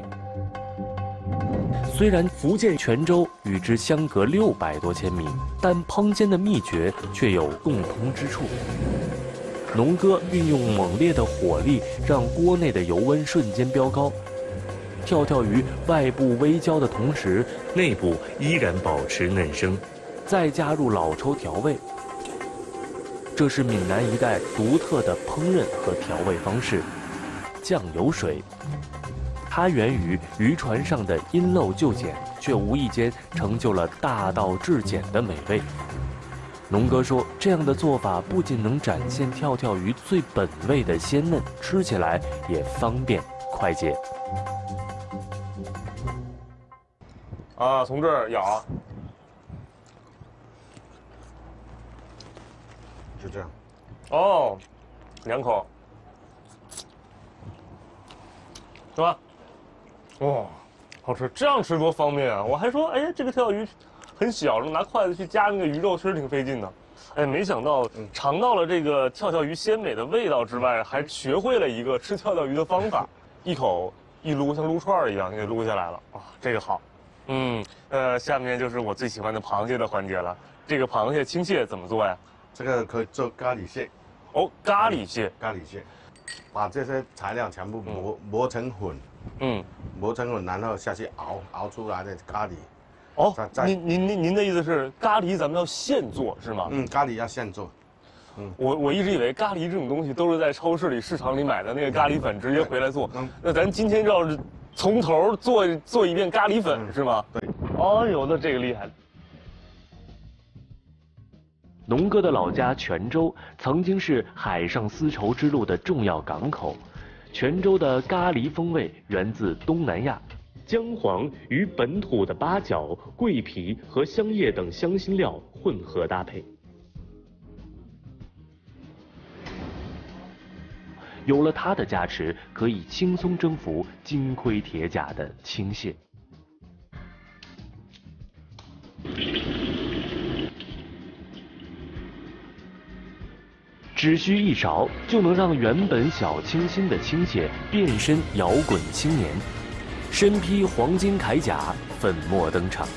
J: 虽然福建泉州与之相隔六百多千米，但烹煎的秘诀却有共通之处。农哥运用猛烈的火力，让锅内的油温瞬间飙高。跳跳鱼外部微焦的同时，内部依然保持嫩生，再加入老抽调味。这是闽南一带独特的烹饪和调味方式——酱油水。它源于渔船上的因漏就简，却无意间成就了大道至简的美味。农哥说，这样的做法不仅能展现跳跳鱼最本味的鲜嫩，吃起来也方便快捷。
S: 啊，从这儿咬，
C: 就这样。
S: 哦，两口，是吧？哇、哦，好吃！这样吃多方便啊！我还说，哎呀，这个跳跳鱼很小，拿筷子去夹那个鱼肉，确实挺费劲的。哎，没想到尝到了这个跳跳鱼鲜美的味道之外，还学会了一个吃跳跳鱼的方法，一口一撸，像撸串儿一样给撸下来了。哇，这个好。嗯，呃，下面就是我最喜欢的螃蟹的环节了。这个螃蟹青蟹怎么做呀？
C: 这个可以做咖喱蟹。
S: 哦，咖喱蟹，
C: 咖喱蟹，把这些材料全部磨、嗯、磨成粉。嗯，磨成粉，然后下去熬，熬出来的咖喱。
S: 哦，您您您您的意思是咖喱咱们要现做是吗？
C: 嗯，咖喱要现做。
S: 嗯，我我一直以为咖喱这种东西都是在超市里、市场里买的那个咖喱粉直接回来做。嗯，那咱今天要是从头做做一遍咖喱粉是吗？
C: 对。
S: 哦呦，那这个厉害了。
D: 农哥的老家泉州曾经是海上丝绸之路的重要港口。泉州的咖喱风味源自东南亚，姜黄与本土的八角、桂皮和香叶等香辛料混合搭配。有了它的加持，可以轻松征服金盔铁甲的倾泻。只需一勺，就能让原本小清新的青蟹变身摇滚青年，身披黄金铠甲，粉墨登场。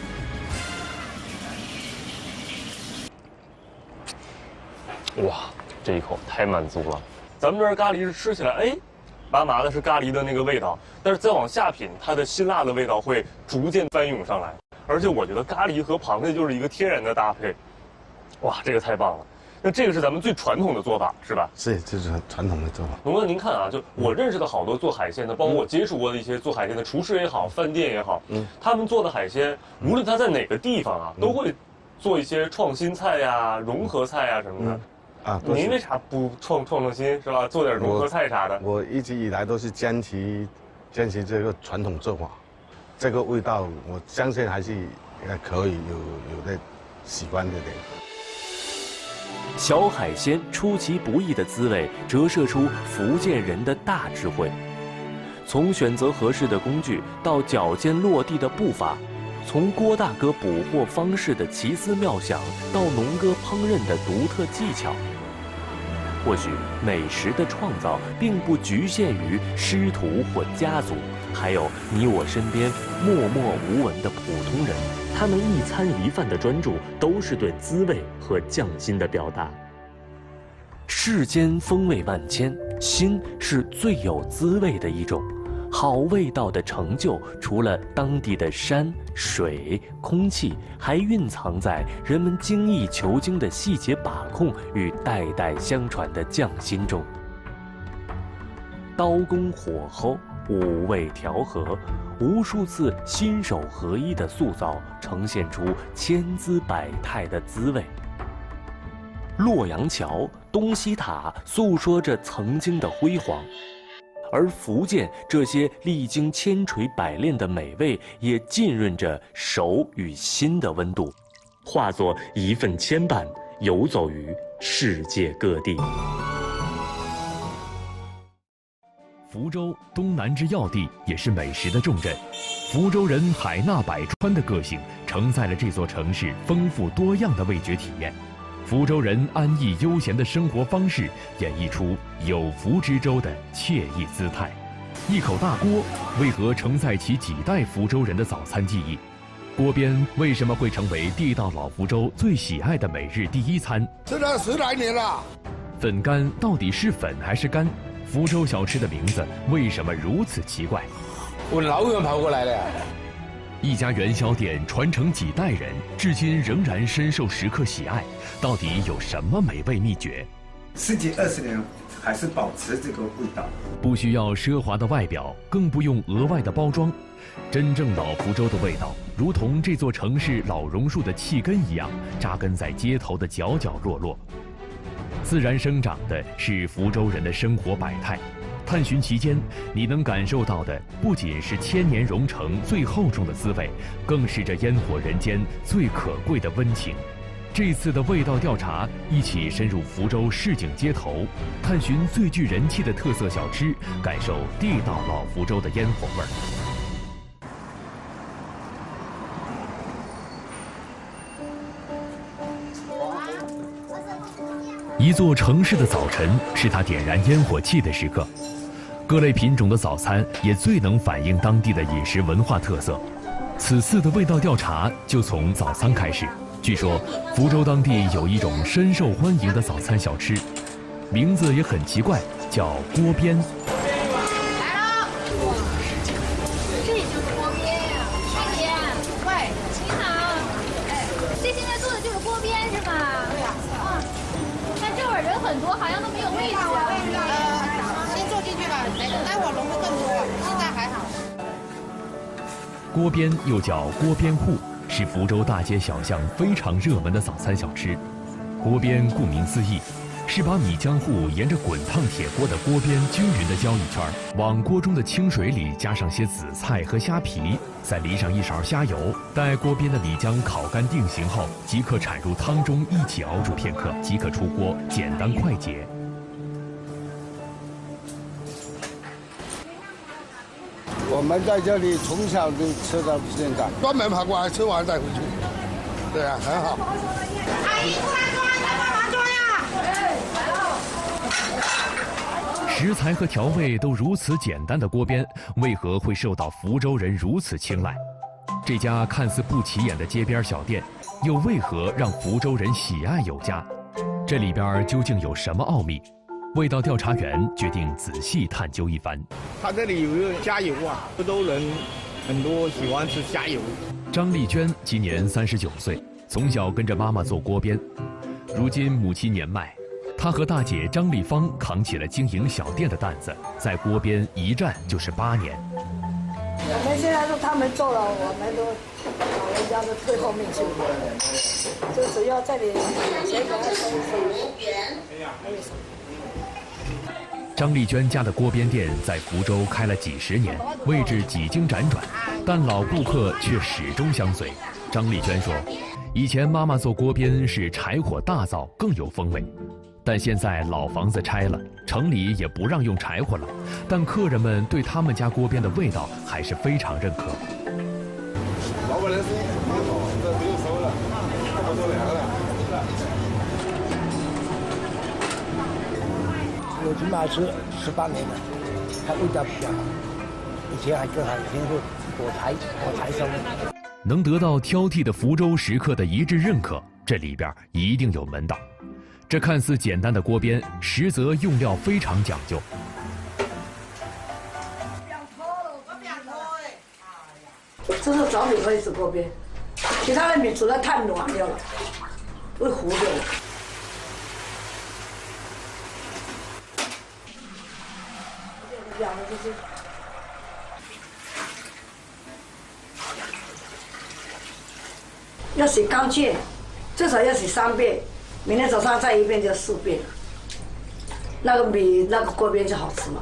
S: 哇，这一口太满足了！咱们这儿咖喱是吃起来，哎，麻麻的是咖喱的那个味道，但是再往下品，它的辛辣的味道会逐渐翻涌上来。而且我觉得咖喱和螃蟹就是一个天然的搭配，哇，这个太棒了！那这个是咱们最传统的做法，是吧？
C: 是，这是传统的做法。
S: 龙哥，您看啊，就我认识的好多做海鲜的，包括我接触过的一些做海鲜的厨师也好，饭店也好，嗯，他们做的海鲜，无论他在哪个地方啊，都会做一些创新菜呀、融合菜呀什么的。啊，您为啥不创创创新，是吧？做点融合菜啥的。
C: 我一直以来都是坚持坚持这个传统做法，这个味道我相信还是可以有有的喜欢的人。
D: 小海鲜出其不意的滋味，折射出福建人的大智慧。从选择合适的工具，到脚尖落地的步伐，从郭大哥捕获方式的奇思妙想，到农哥烹饪的独特技巧。或许美食的创造并不局限于师徒或家族，还有你我身边默默无闻的普通人。他们一餐一饭的专注，都是对滋味和匠心的表达。世间风味万千，心是最有滋味的一种。好味道的成就，除了当地的山水空气，还蕴藏在人们精益求精的细节把控与代代相传的匠心中。刀工火候，五味调和，无数次心手合一的塑造，呈现出千姿百态的滋味。洛阳桥、东西塔诉说着曾经的辉煌，而福建这些历经千锤百炼的美味，也浸润着手与心的温度，化作一份牵绊，游走于世界各地。
J: 福州东南之要地，也是美食的重镇。福州人海纳百川的个性，承载了这座城市丰富多样的味觉体验。福州人安逸悠闲的生活方式，演绎出有福之州的惬意姿态。一口大锅，为何承载起几代福州人的早餐记忆？锅边为什么会成为地道老福州最喜爱的每日第一餐？
F: 吃了十来年了。
J: 粉干到底是粉还是干？福州小吃的名字为什么如此奇怪？
F: 我老远跑过来的。
J: 一家元宵店传承几代人，至今仍然深受食客喜爱。到底有什么美味秘诀？
F: 十几二十年还是保持这个味道。
J: 不需要奢华的外表，更不用额外的包装。真正老福州的味道，如同这座城市老榕树的气根一样，扎根在街头的角角落落。自然生长的是福州人的生活百态。探寻其间，你能感受到的不仅是千年榕城最厚重的滋味，更是这烟火人间最可贵的温情。这次的味道调查，一起深入福州市井街头，探寻最具人气的特色小吃，感受地道老福州的烟火味儿。一座城市的早晨，是它点燃烟火气的时刻。各类品种的早餐也最能反映当地的饮食文化特色。此次的味道调查就从早餐开始。据说，福州当地有一种深受欢迎的早餐小吃，名字也很奇怪，叫锅边。
W: 来了，这就是锅边呀！大姐，喂，你好，哎，这现在做的就是锅边是吗？对呀。啊，但这会儿人很多，好像都没有位置啊。呃，先坐进去吧，待会儿人会更多，现在还好。
J: 锅边又叫锅边户，是福州大街小巷非常热门的早餐小吃。 锅边顾名思义，是把米浆糊沿着滚烫铁锅的锅边均匀地浇一圈，往锅中的清水里加上些紫菜和虾皮，再淋上一勺虾油。待锅边的米浆烤干定型后，即可铲入汤中一起熬煮片刻，即可出锅，简单快捷。
U: 我们在这里从小就吃到现在，专门跑过来吃完再回去。对啊，很好。阿姨，过来抓，来帮忙抓呀！来
J: 了。食材和调味都如此简单的锅边，为何会受到福州人如此青睐？这家看似不起眼的街边小店，又为何让福州人喜爱有加？这里边究竟有什么奥秘？味道调查员决定仔细探究一番。
G: 他这里有一个虾油啊，福州人很多喜欢吃虾油。
J: 张丽娟今年三十九岁，从小跟着妈妈做锅边，如今母亲年迈，她和大姐张丽芳扛起了经营小店的担子，在锅边一站就是八年。
H: 我们现在都他们做了，我们都老人家都退后面去了，就只要这里先给他收收还有什么？
J: 张丽娟家的锅边店在福州开了几十年，位置几经辗转，但老顾客却始终相随。张丽娟说，以前妈妈做锅边是柴火大灶，更有风味，但现在老房子拆了，城里也不让用柴火了，但客人们对他们家锅边的味道还是非常认可。
U: 老板娘生意很好，这不用收了，不收粮了。
I: 我去买吃十八年了，它味道比较好，以前还更好，以前是火柴火柴烧的。
J: 能得到挑剔的福州食客的一致认可，这里边一定有门道。这看似简单的锅边，实则用料非常讲究。
H: 这是找米可以吃锅边，其他的米煮得太软掉了，会糊掉了。两个就是。要洗干净，至少要洗三遍，明天早上再一遍就四遍，那个米那个锅边就好吃了。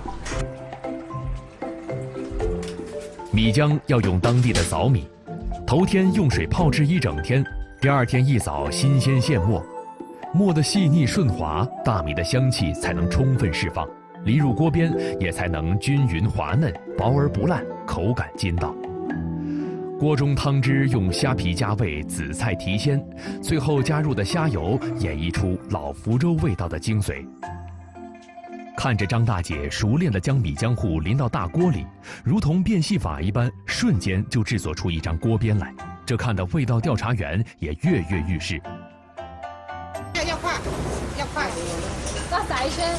J: 米浆要用当地的早米，头天用水泡制一整天，第二天一早新鲜现磨，磨得细腻顺滑，大米的香气才能充分释放，淋入锅边也才能均匀滑嫩，薄而不烂，口感筋道。锅中汤汁用虾皮加味，紫菜提鲜，最后加入的虾油演绎出老福州味道的精髓。看着张大姐熟练地将米浆糊淋到大锅里，如同变戏法一般，瞬间就制作出一张锅边来。这看得味道调查员也跃跃欲试。
W: 要要快，要快，再撒一圈。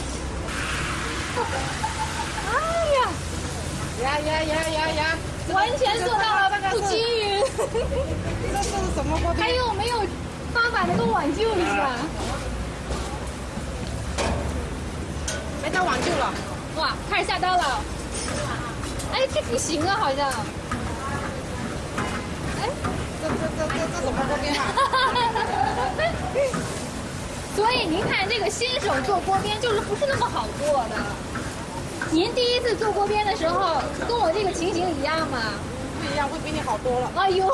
W: 哎呀，呀呀呀呀呀！完全做到不均匀。这是什么锅边？还有没有方法能够挽救一下？没得挽救了。哇，开始下刀了。哎，这不行啊，好像。哎，这这这这这什么锅边啊？所以您看，这个新手做锅边就是不是那么好做的。您第一次做锅边的时候，跟我这个情形一样吗？不一样，会比你好多了。哎呦！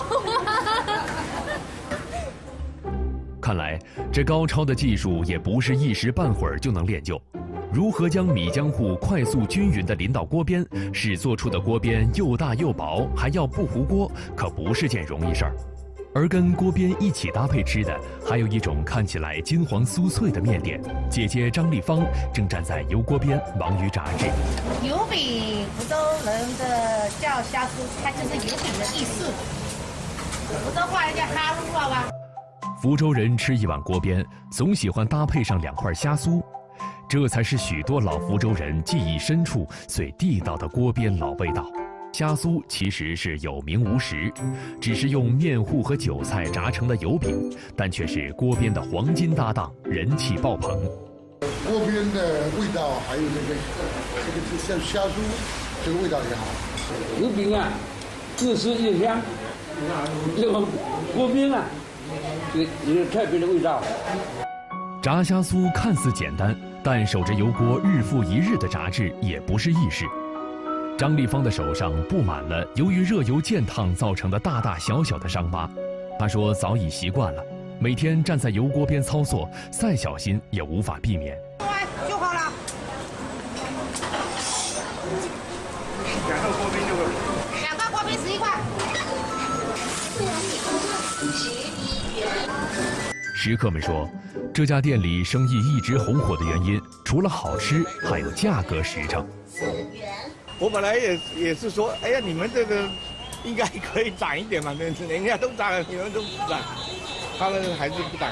J: 看来这高超的技术也不是一时半会儿就能练就。如何将米浆糊快速均匀地淋到锅边，使做出的锅边又大又薄，还要不糊锅，可不是件容易事儿。而跟锅边一起搭配吃的，还有一种看起来金黄酥脆的面点。姐姐张丽芳正站在油锅边忙于炸制。
W: 油饼，福州人的叫虾酥，它就是油饼的意思。福州话叫哈鲁娃娃。
J: 福州人吃一碗锅边，总喜欢搭配上两块虾酥，这才是许多老福州人记忆深处最地道的锅边老味道。虾酥其实是有名无实，只是用面糊和韭菜炸成的油饼，但却是锅边的黄金搭档，人气爆棚。
U: 锅边的味道还有那个这个像虾酥，这个味道也好。
X: 油饼啊，自吃又香，这个锅边啊，有有特别的味道。
J: 炸虾酥看似简单，但守着油锅日复一日的炸制也不是易事。张丽芳的手上布满了由于热油溅烫造成的大大小小的伤疤。她说早已习惯了，每天站在油锅边操作，再小心也无法避免。
W: 就好了。两个锅边六个，两个锅边十一块。
J: 食客们说，这家店里生意一直红火的原因，除了好吃，还有价格实诚。
G: 我本来也也是说，哎呀，你们这个应该可以涨一点嘛，人人家都涨了，你们都不涨，他们还是不涨。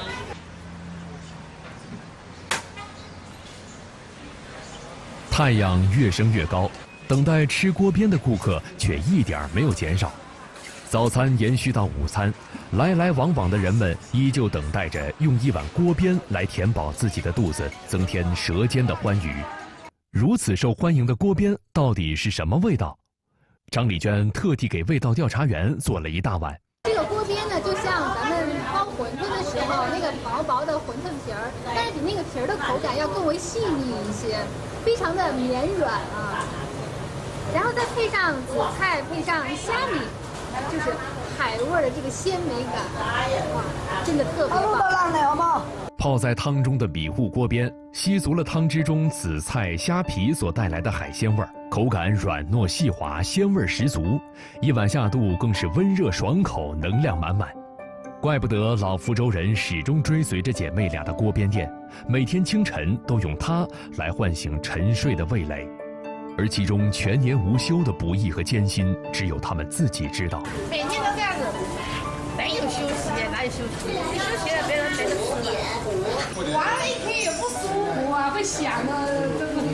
J: 太阳越升越高，等待吃锅边的顾客却一点没有减少。早餐延续到午餐，来来往往的人们依旧等待着用一碗锅边来填饱自己的肚子，增添舌尖的欢愉。如此受欢迎的锅边到底是什么味道？张丽娟特地给味道调查员做了一大碗。
W: 这个锅边呢，就像咱们包馄饨的时候那个薄薄的馄饨皮儿，但是比那个皮儿的口感要更为细腻一些，非常的绵软啊。然后再配上紫菜，配上虾米。就是海味的这个鲜美感，哇，真的特别棒。
J: 泡在汤中的比户锅边，吸足了汤汁中紫菜、虾皮所带来的海鲜味儿，口感软糯细滑，鲜味十足。一碗下肚更是温热爽口，能量满满。怪不得老福州人始终追随着姐妹俩的锅边店，每天清晨都用它来唤醒沉睡的味蕾。而其中全年无休的不易和艰辛，只有他们自己知道。
W: 每天都这样子，没有休息，哪有休息？一休息了，别人没得吃了。玩了一天也不舒服啊，会想啊，真的。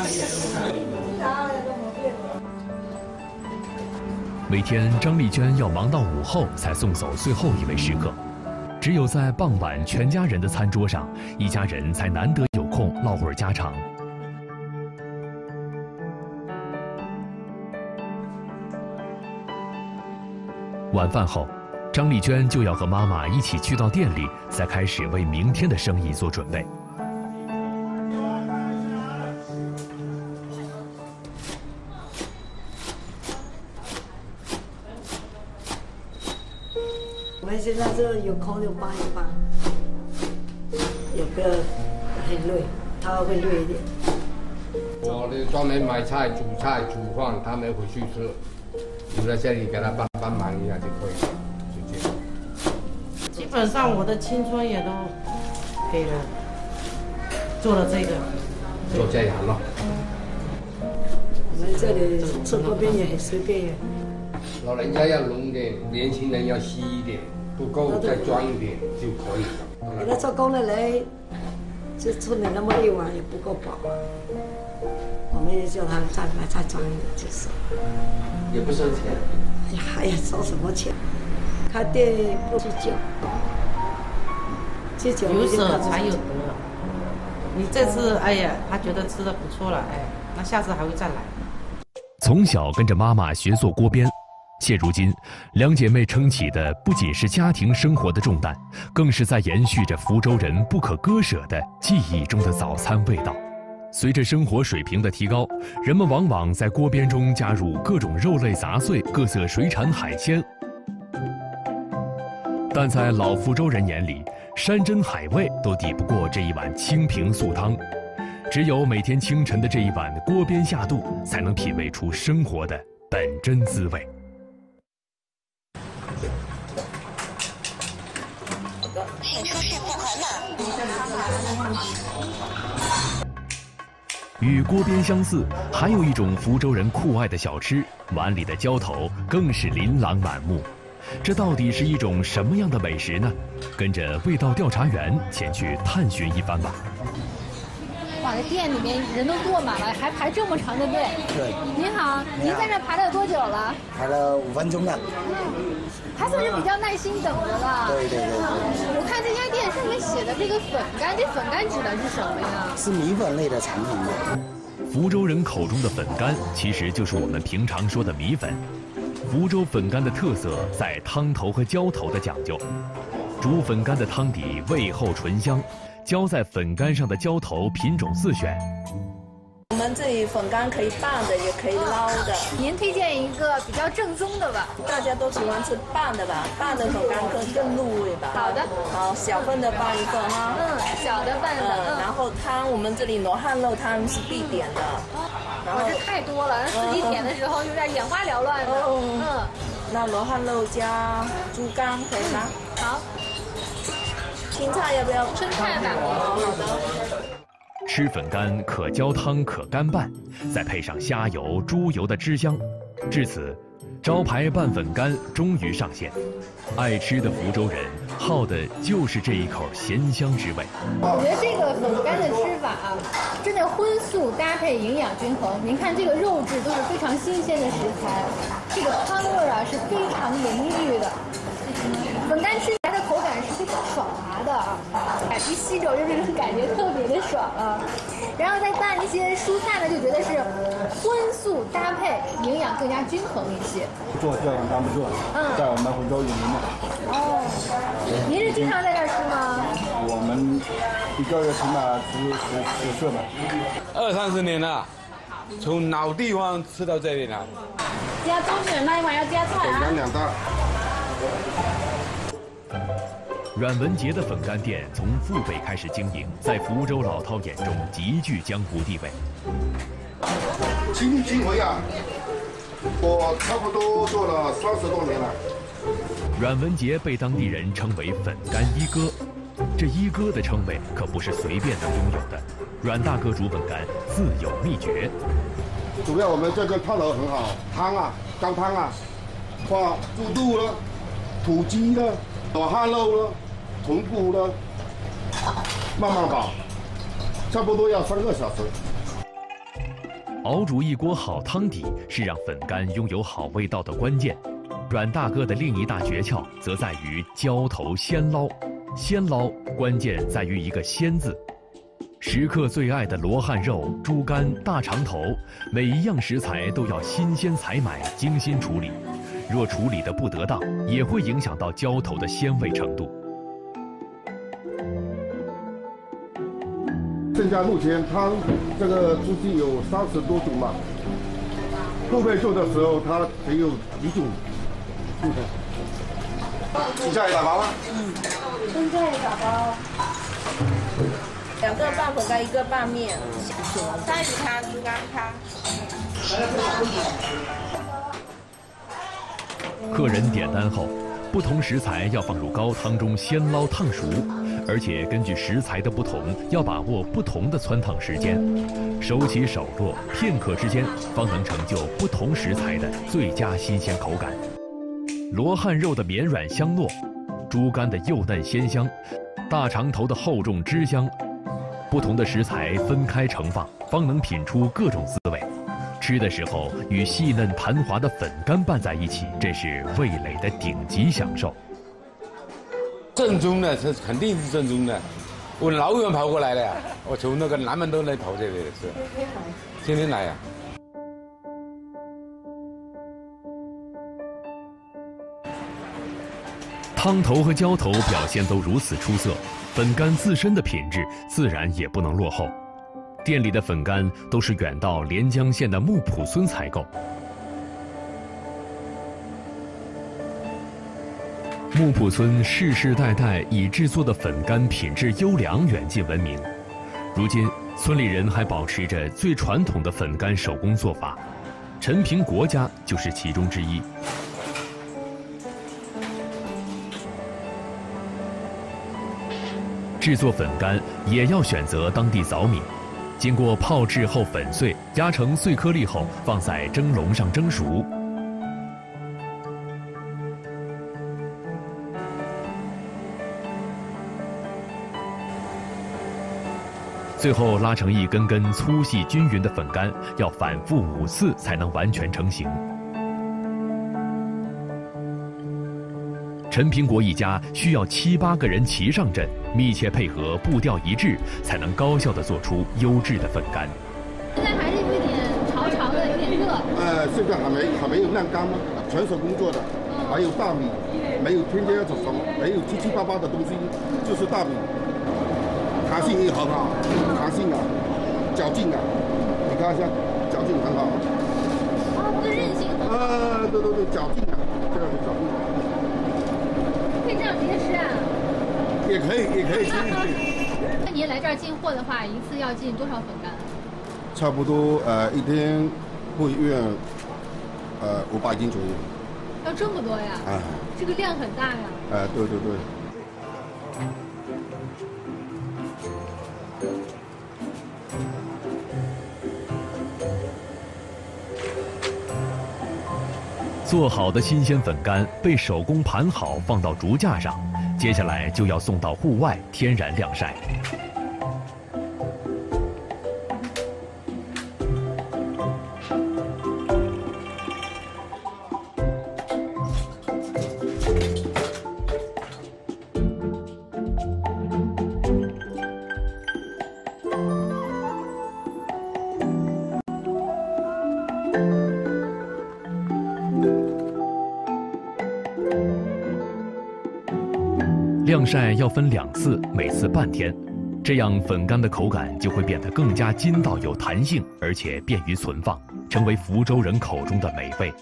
J: 每天张丽娟要忙到午后才送走最后一位食客，只有在傍晚全家人的餐桌上，一家人才难得有空唠会儿家常。晚饭后，张丽娟就要和妈妈一起去到店里，再开始为明天的生意做准备。
H: 我们现在是有空就帮一帮，有个很累，他会累一点。
U: 我呢专门买菜、煮菜、煮饭，他们回去吃。留在这里给他帮帮忙一下就可以了，就这样。
A: 基本上我的青春也都给了，做了这个，
U: 做这行了。
H: 我们这里吃锅边也很随便。
U: 老人家要浓点，年轻人要稀一点，不够再装一点就可以了。
H: 给他做工的人，就吃你那么一碗也不够饱啊。我们也叫他再来再装一点就是。
U: 也不收钱。
H: 哎呀，哎呀，收什么钱？开店不计较，计较
A: 有舍才有得。你这次哎呀，他觉得吃的不错了，哎，那下次还会再来。
J: 从小跟着妈妈学做锅边，现如今两姐妹撑起的不仅是家庭生活的重担，更是在延续着福州人不可割舍的记忆中的早餐味道。随着生活水平的提高，人们往往在锅边中加入各种肉类杂碎、各色水产海鲜。但在老福州人眼里，山珍海味都抵不过这一碗清平素汤。只有每天清晨的这一碗锅边下肚，才能品味出生活的本真滋味。
W: 请出示付款码。
J: 与锅边相似，还有一种福州人酷爱的小吃，碗里的浇头更是琳琅满目。这到底是一种什么样的美食呢？跟着味道调查员前去探寻一番吧。
W: 哇，这店里面人都坐满了，还排这么长的队。
I: 对。
W: 您好，您在这排了有多久了？
I: 排了五分钟了。
W: 还算是比较耐心等着了。
I: 对对对。
W: 我看这家店上面写的这个粉干，这粉干指的是什么呀？
I: 是米粉类的产品的。
J: 福州人口中的粉干，其实就是我们平常说的米粉。福州粉干的特色在汤头和浇头的讲究。煮粉干的汤底味厚醇香， 浇在粉干上的浇头品种自选。
B: 我们这里粉干可以拌的，也可以捞的。
W: 您推荐一个比较正宗的吧？
B: 大家都喜欢吃拌的吧？拌的粉干更更入味吧？
W: 好的。
B: 好，小份的拌一份哈。
W: 嗯，小的拌的。
B: 嗯。然后汤，我们这里罗汉肉汤是必点的。
W: 然后这太多了，自己点的时候有点眼花缭乱的。嗯。嗯。
B: 那罗汉肉加猪肝可以吗？
W: 好。
B: 青菜要不要？
W: 春菜吧。
B: 好的。
J: 吃粉干可浇汤可干拌，再配上虾油、猪油的汁香，至此，招牌拌粉干终于上线。爱吃的福州人好的就是这一口咸香之味。
W: 我觉得这个粉干的吃法啊，真的荤素搭配，营养均衡。您看这个肉质都是非常新鲜的食材，这个汤味啊是非常浓郁的。粉干吃起来的口感是非常爽滑的啊，哎，一吸着就这种感觉特别的爽啊。然后再拌一些蔬菜呢，就觉得是荤素搭配，营养更加均衡一些。
U: 做教养干不做，
W: 嗯，
U: 在我们福州有名的。
W: 哦，您是经常在这儿吃吗？
U: 我们一个月起码吃十十次吧。
X: 二三十年了，从老地方吃到这里了。
W: 加中卷那一碗要加菜啊。
U: 两大。
J: 阮文杰的粉干店从父辈开始经营，在福州老饕眼中极具江湖地位。
U: 亲力亲为啊！我差不多做了三十多年了。
J: 阮文杰被当地人称为“粉干一哥”，这一哥的称谓可不是随便能拥有的。阮大哥煮粉干自有秘诀。
U: 主要我们这个汤头很好，汤啊，高汤啊，放猪肚了、土鸡了、罗汉肉了、豚骨了，慢慢煲，差不多要三个小时。
J: 熬煮一锅好汤底是让粉干拥有好味道的关键。阮大哥的另一大诀窍则在于浇头鲜捞。鲜捞关键在于一个“鲜”字。食客最爱的罗汉肉、猪肝、大肠头，每一样食材都要新鲜采买、精心处理。若处理得不得当，也会影响到浇头的鲜味程度。
U: 现在目前汤这个猪鸡有三十多种嘛，后面做的时候它只有一种。青菜打包吗？
W: 嗯，青菜打包。
B: 两个拌粉干，一个拌面，菜鱼汤、猪肝汤。
J: 客人点单后，不同食材要放入高汤中鲜捞烫熟，而且根据食材的不同，要把握不同的汆烫时间，手起手落，片刻之间，方能成就不同食材的最佳新鲜口感。罗汉肉的绵软香糯，猪肝的幼嫩鲜香，大肠头的厚重汁香，不同的食材分开盛放，方能品出各种滋味。吃的时候与细嫩弹滑的粉干拌在一起，这是味蕾的顶级享受。
X: 正宗的，这肯定是正宗的。我老远跑过来了呀，我从那个南门都来跑这里是，天天来呀。
J: 汤头和浇头表现都如此出色，粉干自身的品质自然也不能落后。店里的粉干都是远到连江县的木浦村采购。木浦村世世代代以制作的粉干品质优良远近闻名。如今，村里人还保持着最传统的粉干手工做法，陈平国家就是其中之一。制作粉干也要选择当地早米，经过泡制后粉碎，压成碎颗粒后放在蒸笼上蒸熟。最后拉成一根根粗细均匀的粉干，要反复五次才能完全成型。陈平国一家需要七八个人齐上阵，密切配合，步调一致，才能高效地做出优质的粉干。
W: 现在还是有点潮潮的，有点热。
U: 呃，现在还没还没有晾干吗？全手工做的，还有大米，没有添加什么，没有七七八八的东西，就是大米。 弹性也很好，弹性啊，嚼劲啊，你看一下，嚼劲很好。
W: 哦，它的韧性很好。
U: 呃，对对对，嚼劲啊，这个是嚼劲。
W: 可以这样直接吃啊？
U: 也可以，也可以吃。
W: 那您来这儿进货的话，一次要进多少粉干？
U: 差不多呃一天会运呃五百斤左右。
W: 要这么多呀？
U: 啊，
W: 这个量很大呀。
U: 哎，对对对。
J: 做好的新鲜粉干被手工盘好，放到竹架上，接下来就要送到户外天然晾晒。晾晒要分两次，每次半天，这样粉干的口感就会变得更加筋道有弹性，而且便于存放，成为福州人口中的美味。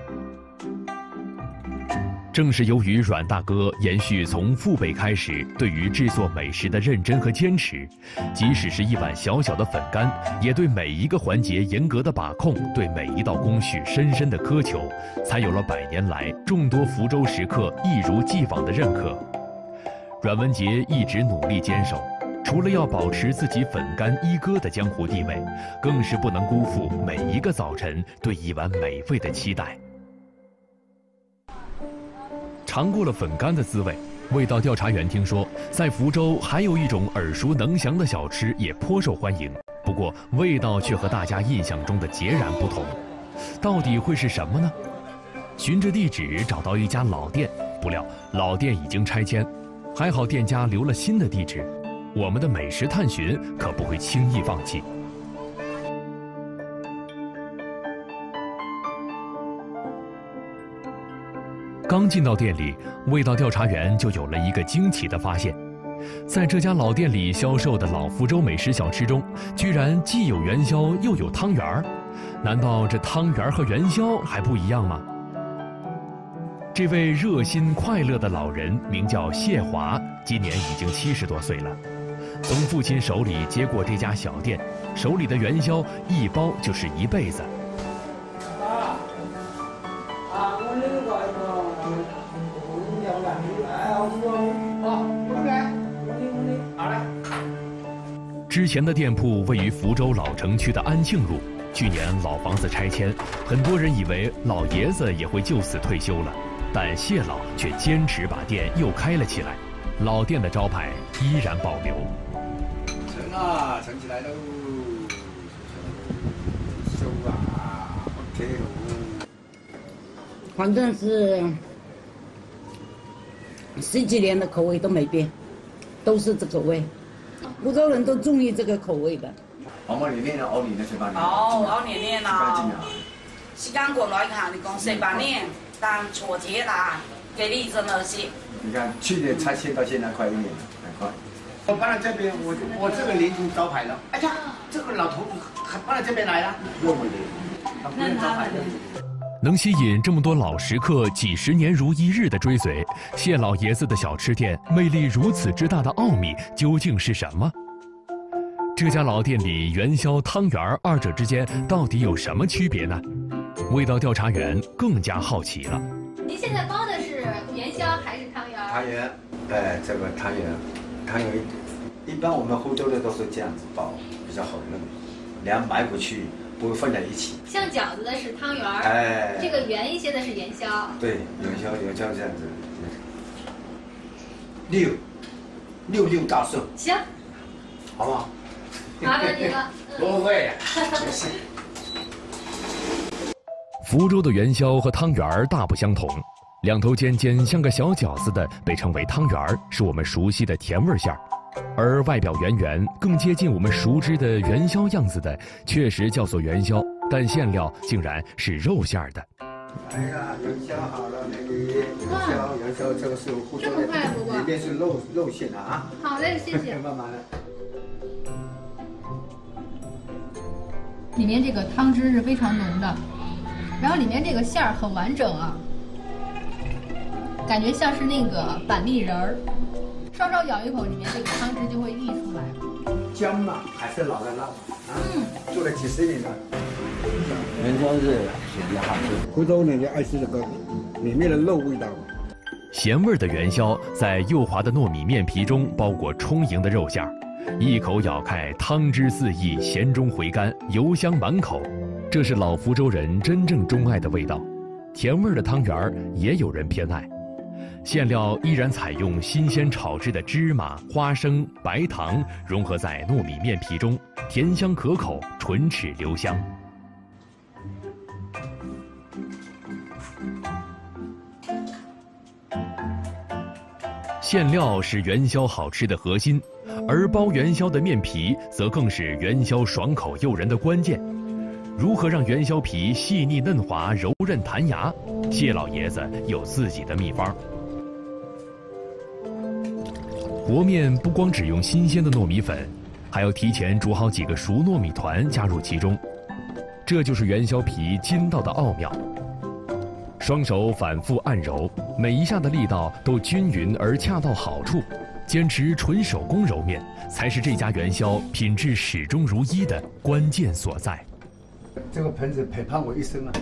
J: 正是由于阮大哥延续从父辈开始对于制作美食的认真和坚持，即使是一碗小小的粉干，也对每一个环节严格的把控，对每一道工序深深的苛求，才有了百年来众多福州食客一如既往的认可。阮文杰一直努力坚守，除了要保持自己粉干一哥的江湖地位，更是不能辜负每一个早晨对一碗美味的期待。尝过了粉干的滋味，味道调查员听说，在福州还有一种耳熟能详的小吃也颇受欢迎，不过味道却和大家印象中的截然不同。到底会是什么呢？循着地址找到一家老店，不料老店已经拆迁。还好店家留了新的地址，我们的美食探寻可不会轻易放弃。刚进到店里，味道调查员就有了一个惊奇的发现，在这家老店里销售的老福州美食小吃中，居然既有元宵又有汤圆儿。难道这汤圆儿和元宵还不一样吗？这位热心快乐的老人名叫谢华，今年已经七十多岁了。从父亲手里接过这家小店，手里的元宵一包就是一辈子。
H: 啊，啊，我那个我有两米，哎，我好，我来，我我好嘞。
J: 之前的店铺位于福州老城区的安庆路，去年老房子拆迁，很多人以为老爷子也会就此退休了。但谢老却坚持把店又开了起来，老店的招牌依然保留。
F: 盛啊，盛起来喽！收啊 ，OK 喽。
L: 反正是十几年的口味都没变，都是这个味。福州人都中意这个口味的。
F: 我们里面的熬年的十八年。
M: 哦，熬年年
F: 啊。
M: 时間過來看，你講十八年。但錯節啦，給力真的是。
F: 你看，去年拆迁到現在快一年了，很快。我搬到這邊，我我這個連成招牌了。哎呀，這個老頭子還搬到這邊來了，又沒得，他不認招牌的。
J: 能吸引这么多老食客几十年如一日的追随，谢老爷子的小吃店魅力如此之大的奥秘究竟是什么？这家老店里元宵、汤圆二者之间到底有什么区别呢？味道调查员更加好奇了。
W: 您现在包的是元宵还是汤圆？
F: 汤圆，哎，这个汤圆，汤圆一般我们福州的都是这样子包，比较好弄，两买回去不会放在一起。
W: 像饺子的是汤圆，
F: 哎，
W: 这个圆一些的是元宵。
F: 对，元宵元宵这样子。六，六六大顺。
W: 行，
F: 好不好？
W: 麻烦你了。
F: 不会，没事。
J: 福州的元宵和汤圆儿大不相同，两头尖尖像个小饺子的被称为汤圆儿，是我们熟悉的甜味馅儿；而外表圆圆、更接近我们熟知的元宵样子的，确实叫做元宵，但馅料竟然是肉馅儿的。
F: 哎呀，元宵好了，美女，元宵元宵这个是福州的，里面是肉肉馅的啊。
W: 好嘞，谢谢。
F: 慢慢的。
K: 里面这个汤汁是非常浓的，然后里面这个馅儿很完整啊，感觉像是那个板栗仁儿，稍稍咬一口，里面这个汤汁就会溢出来。
H: 姜嘛，还是老的辣，啊，做了几十年了。
I: 元宵是比较好吃，
H: 福州人就爱吃这个里面的肉味道。
J: 咸味的元宵在幼滑的糯米面皮中包裹充盈的肉馅儿，一口咬开，汤汁四溢，咸中回甘，油香满口。这是老福州人真正钟爱的味道。甜味的汤圆儿也有人偏爱。馅料依然采用新鲜炒制的芝麻、花生、白糖融合在糯米面皮中，甜香可口，唇齿留香。馅料是元宵好吃的核心，而包元宵的面皮则更是元宵爽口诱人的关键。如何让元宵皮细腻嫩滑、柔韧弹牙？谢老爷子有自己的秘方。和面不光只用新鲜的糯米粉，还要提前煮好几个熟糯米团加入其中，这就是元宵皮筋道的奥妙。双手反复按揉，每一下的力道都均匀而恰到好处，坚持纯手工揉面，才是这家元宵品质始终如一的关键所在。
H: 这个盆子陪伴我一生啊！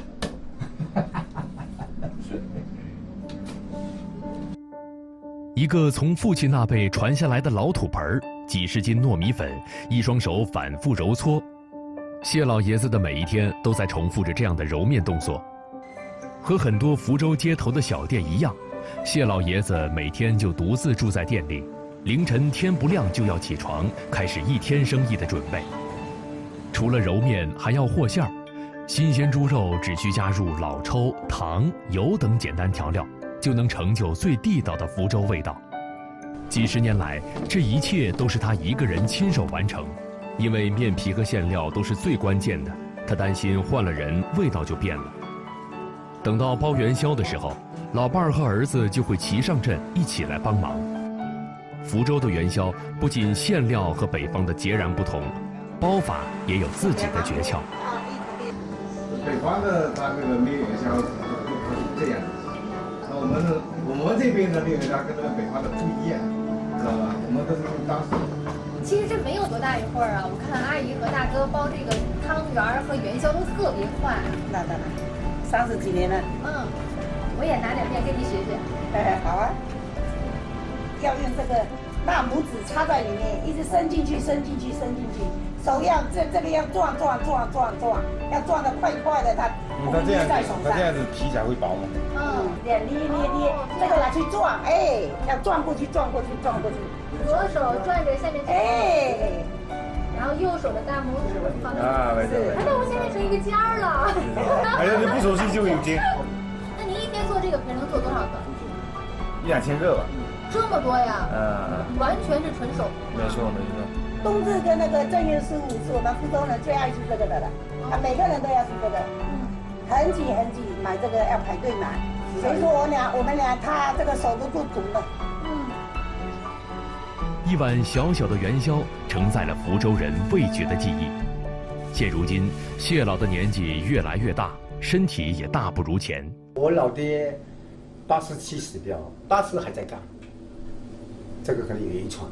J: 一个从父亲那辈传下来的老土盆儿，几十斤糯米粉，一双手反复揉搓。谢老爷子的每一天都在重复着这样的揉面动作。和很多福州街头的小店一样，谢老爷子每天就独自住在店里，凌晨天不亮就要起床，开始一天生意的准备。除了揉面，还要和馅儿。新鲜猪肉只需加入老抽、糖、油等简单调料，就能成就最地道的福州味道。几十年来，这一切都是他一个人亲手完成，因为面皮和馅料都是最关键的，他担心换了人，味道就变了。等到包元宵的时候，老伴儿和儿子就会齐上阵，一起来帮忙。福州的元宵不仅馅料和北方的截然不同，包法也有自己的诀窍。
U: 北方的它那个面元宵是这样的，那我们的我们这边的面元宵跟那个北方的不一样，知道吧？我们都是用当时。
W: 其实这没有多大一会儿啊，我看阿姨和大哥包这个汤圆儿和元宵都特别快。
B: 那当然，三十几年了。
W: 嗯，我也拿点面跟你学学。
B: 哎，好啊。要用这个大拇指插在里面，一直伸进去，伸进去，伸进去。手要这这个要转转转转转，要转得快快的，它
U: 嗯，它这样子，它这样子皮才会薄嘛。
B: 嗯，捏捏捏捏，这个拿去转，哎，要转过去，转过去，转过去。
W: 左手转着下面，
B: 哎，
W: 然后右手的大拇指放在
U: 啊，没错。
W: 哎，那我现在成一个尖儿了。
U: 哎呀，你不熟悉就有尖。
W: 那您一天做这个皮能做多少个？
U: 一两千个吧。
W: 这么多呀？
U: 嗯。
W: 完全是纯手。
U: 没错，没错。
B: 冬至跟那个正月十五是我们福州人最爱吃这个的了，啊，每个人都要吃这个，很挤很挤，买这个要排队买。所以说我俩我们俩他这个手都做足了。嗯。
J: 一碗小小的元宵承载了福州人味觉的记忆。现如今，谢老的年纪越来越大，身体也大不如前。
H: 我老爹八十七死掉，八十还在干，这个可能有遗传。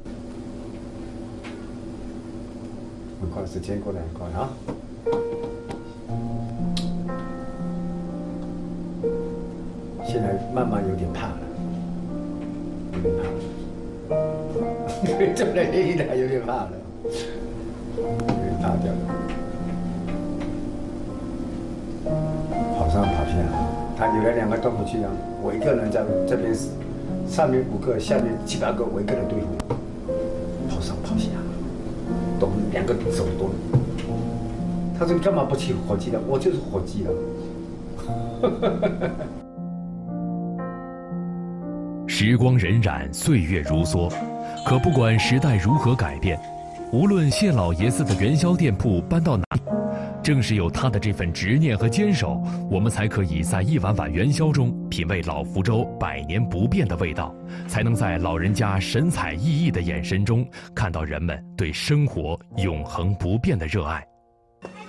H: 很快，时间过得很快啊！现在慢慢有点怕了，有点怕了，这么累的有点怕了，有点怕掉了。跑上跑下，他有了两个都不去啊，我一个人在这边，上面五个，下面七八个，我一个人对付，跑上跑下。都两个手都，他说你干嘛不起火鸡了？我就是火鸡了。
J: 时光荏苒，岁月如梭，可不管时代如何改变，无论谢老爷子的元宵店铺搬到哪里，正是有他的这份执念和坚守，我们才可以在一碗碗元宵中品味老福州百年不变的味道，才能在老人家神采奕奕的眼神中看到人们对生活永恒不变的热爱。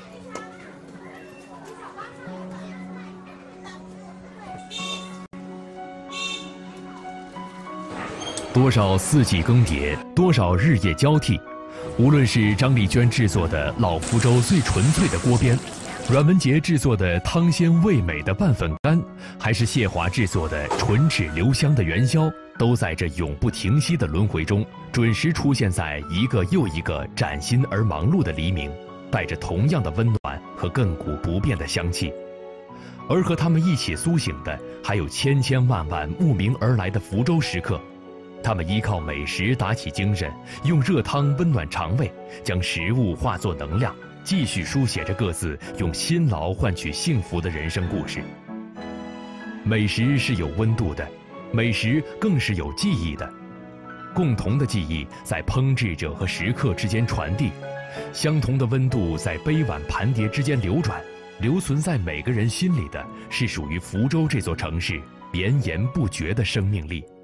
J: 多少四季更迭，多少日夜交替。无论是张丽娟制作的老福州最纯粹的锅边，阮文杰制作的汤鲜味美的拌粉干，还是谢华制作的唇齿留香的元宵，都在这永不停息的轮回中，准时出现在一个又一个崭新而忙碌的黎明，带着同样的温暖和亘古不变的香气。而和他们一起苏醒的，还有千千万万慕名而来的福州食客。他们依靠美食打起精神，用热汤温暖肠胃，将食物化作能量，继续书写着各自用辛劳换取幸福的人生故事。美食是有温度的，美食更是有记忆的。共同的记忆在烹制者和食客之间传递，相同的温度在杯碗盘碟之间流转，留存在每个人心里的是属于福州这座城市绵延不绝的生命力。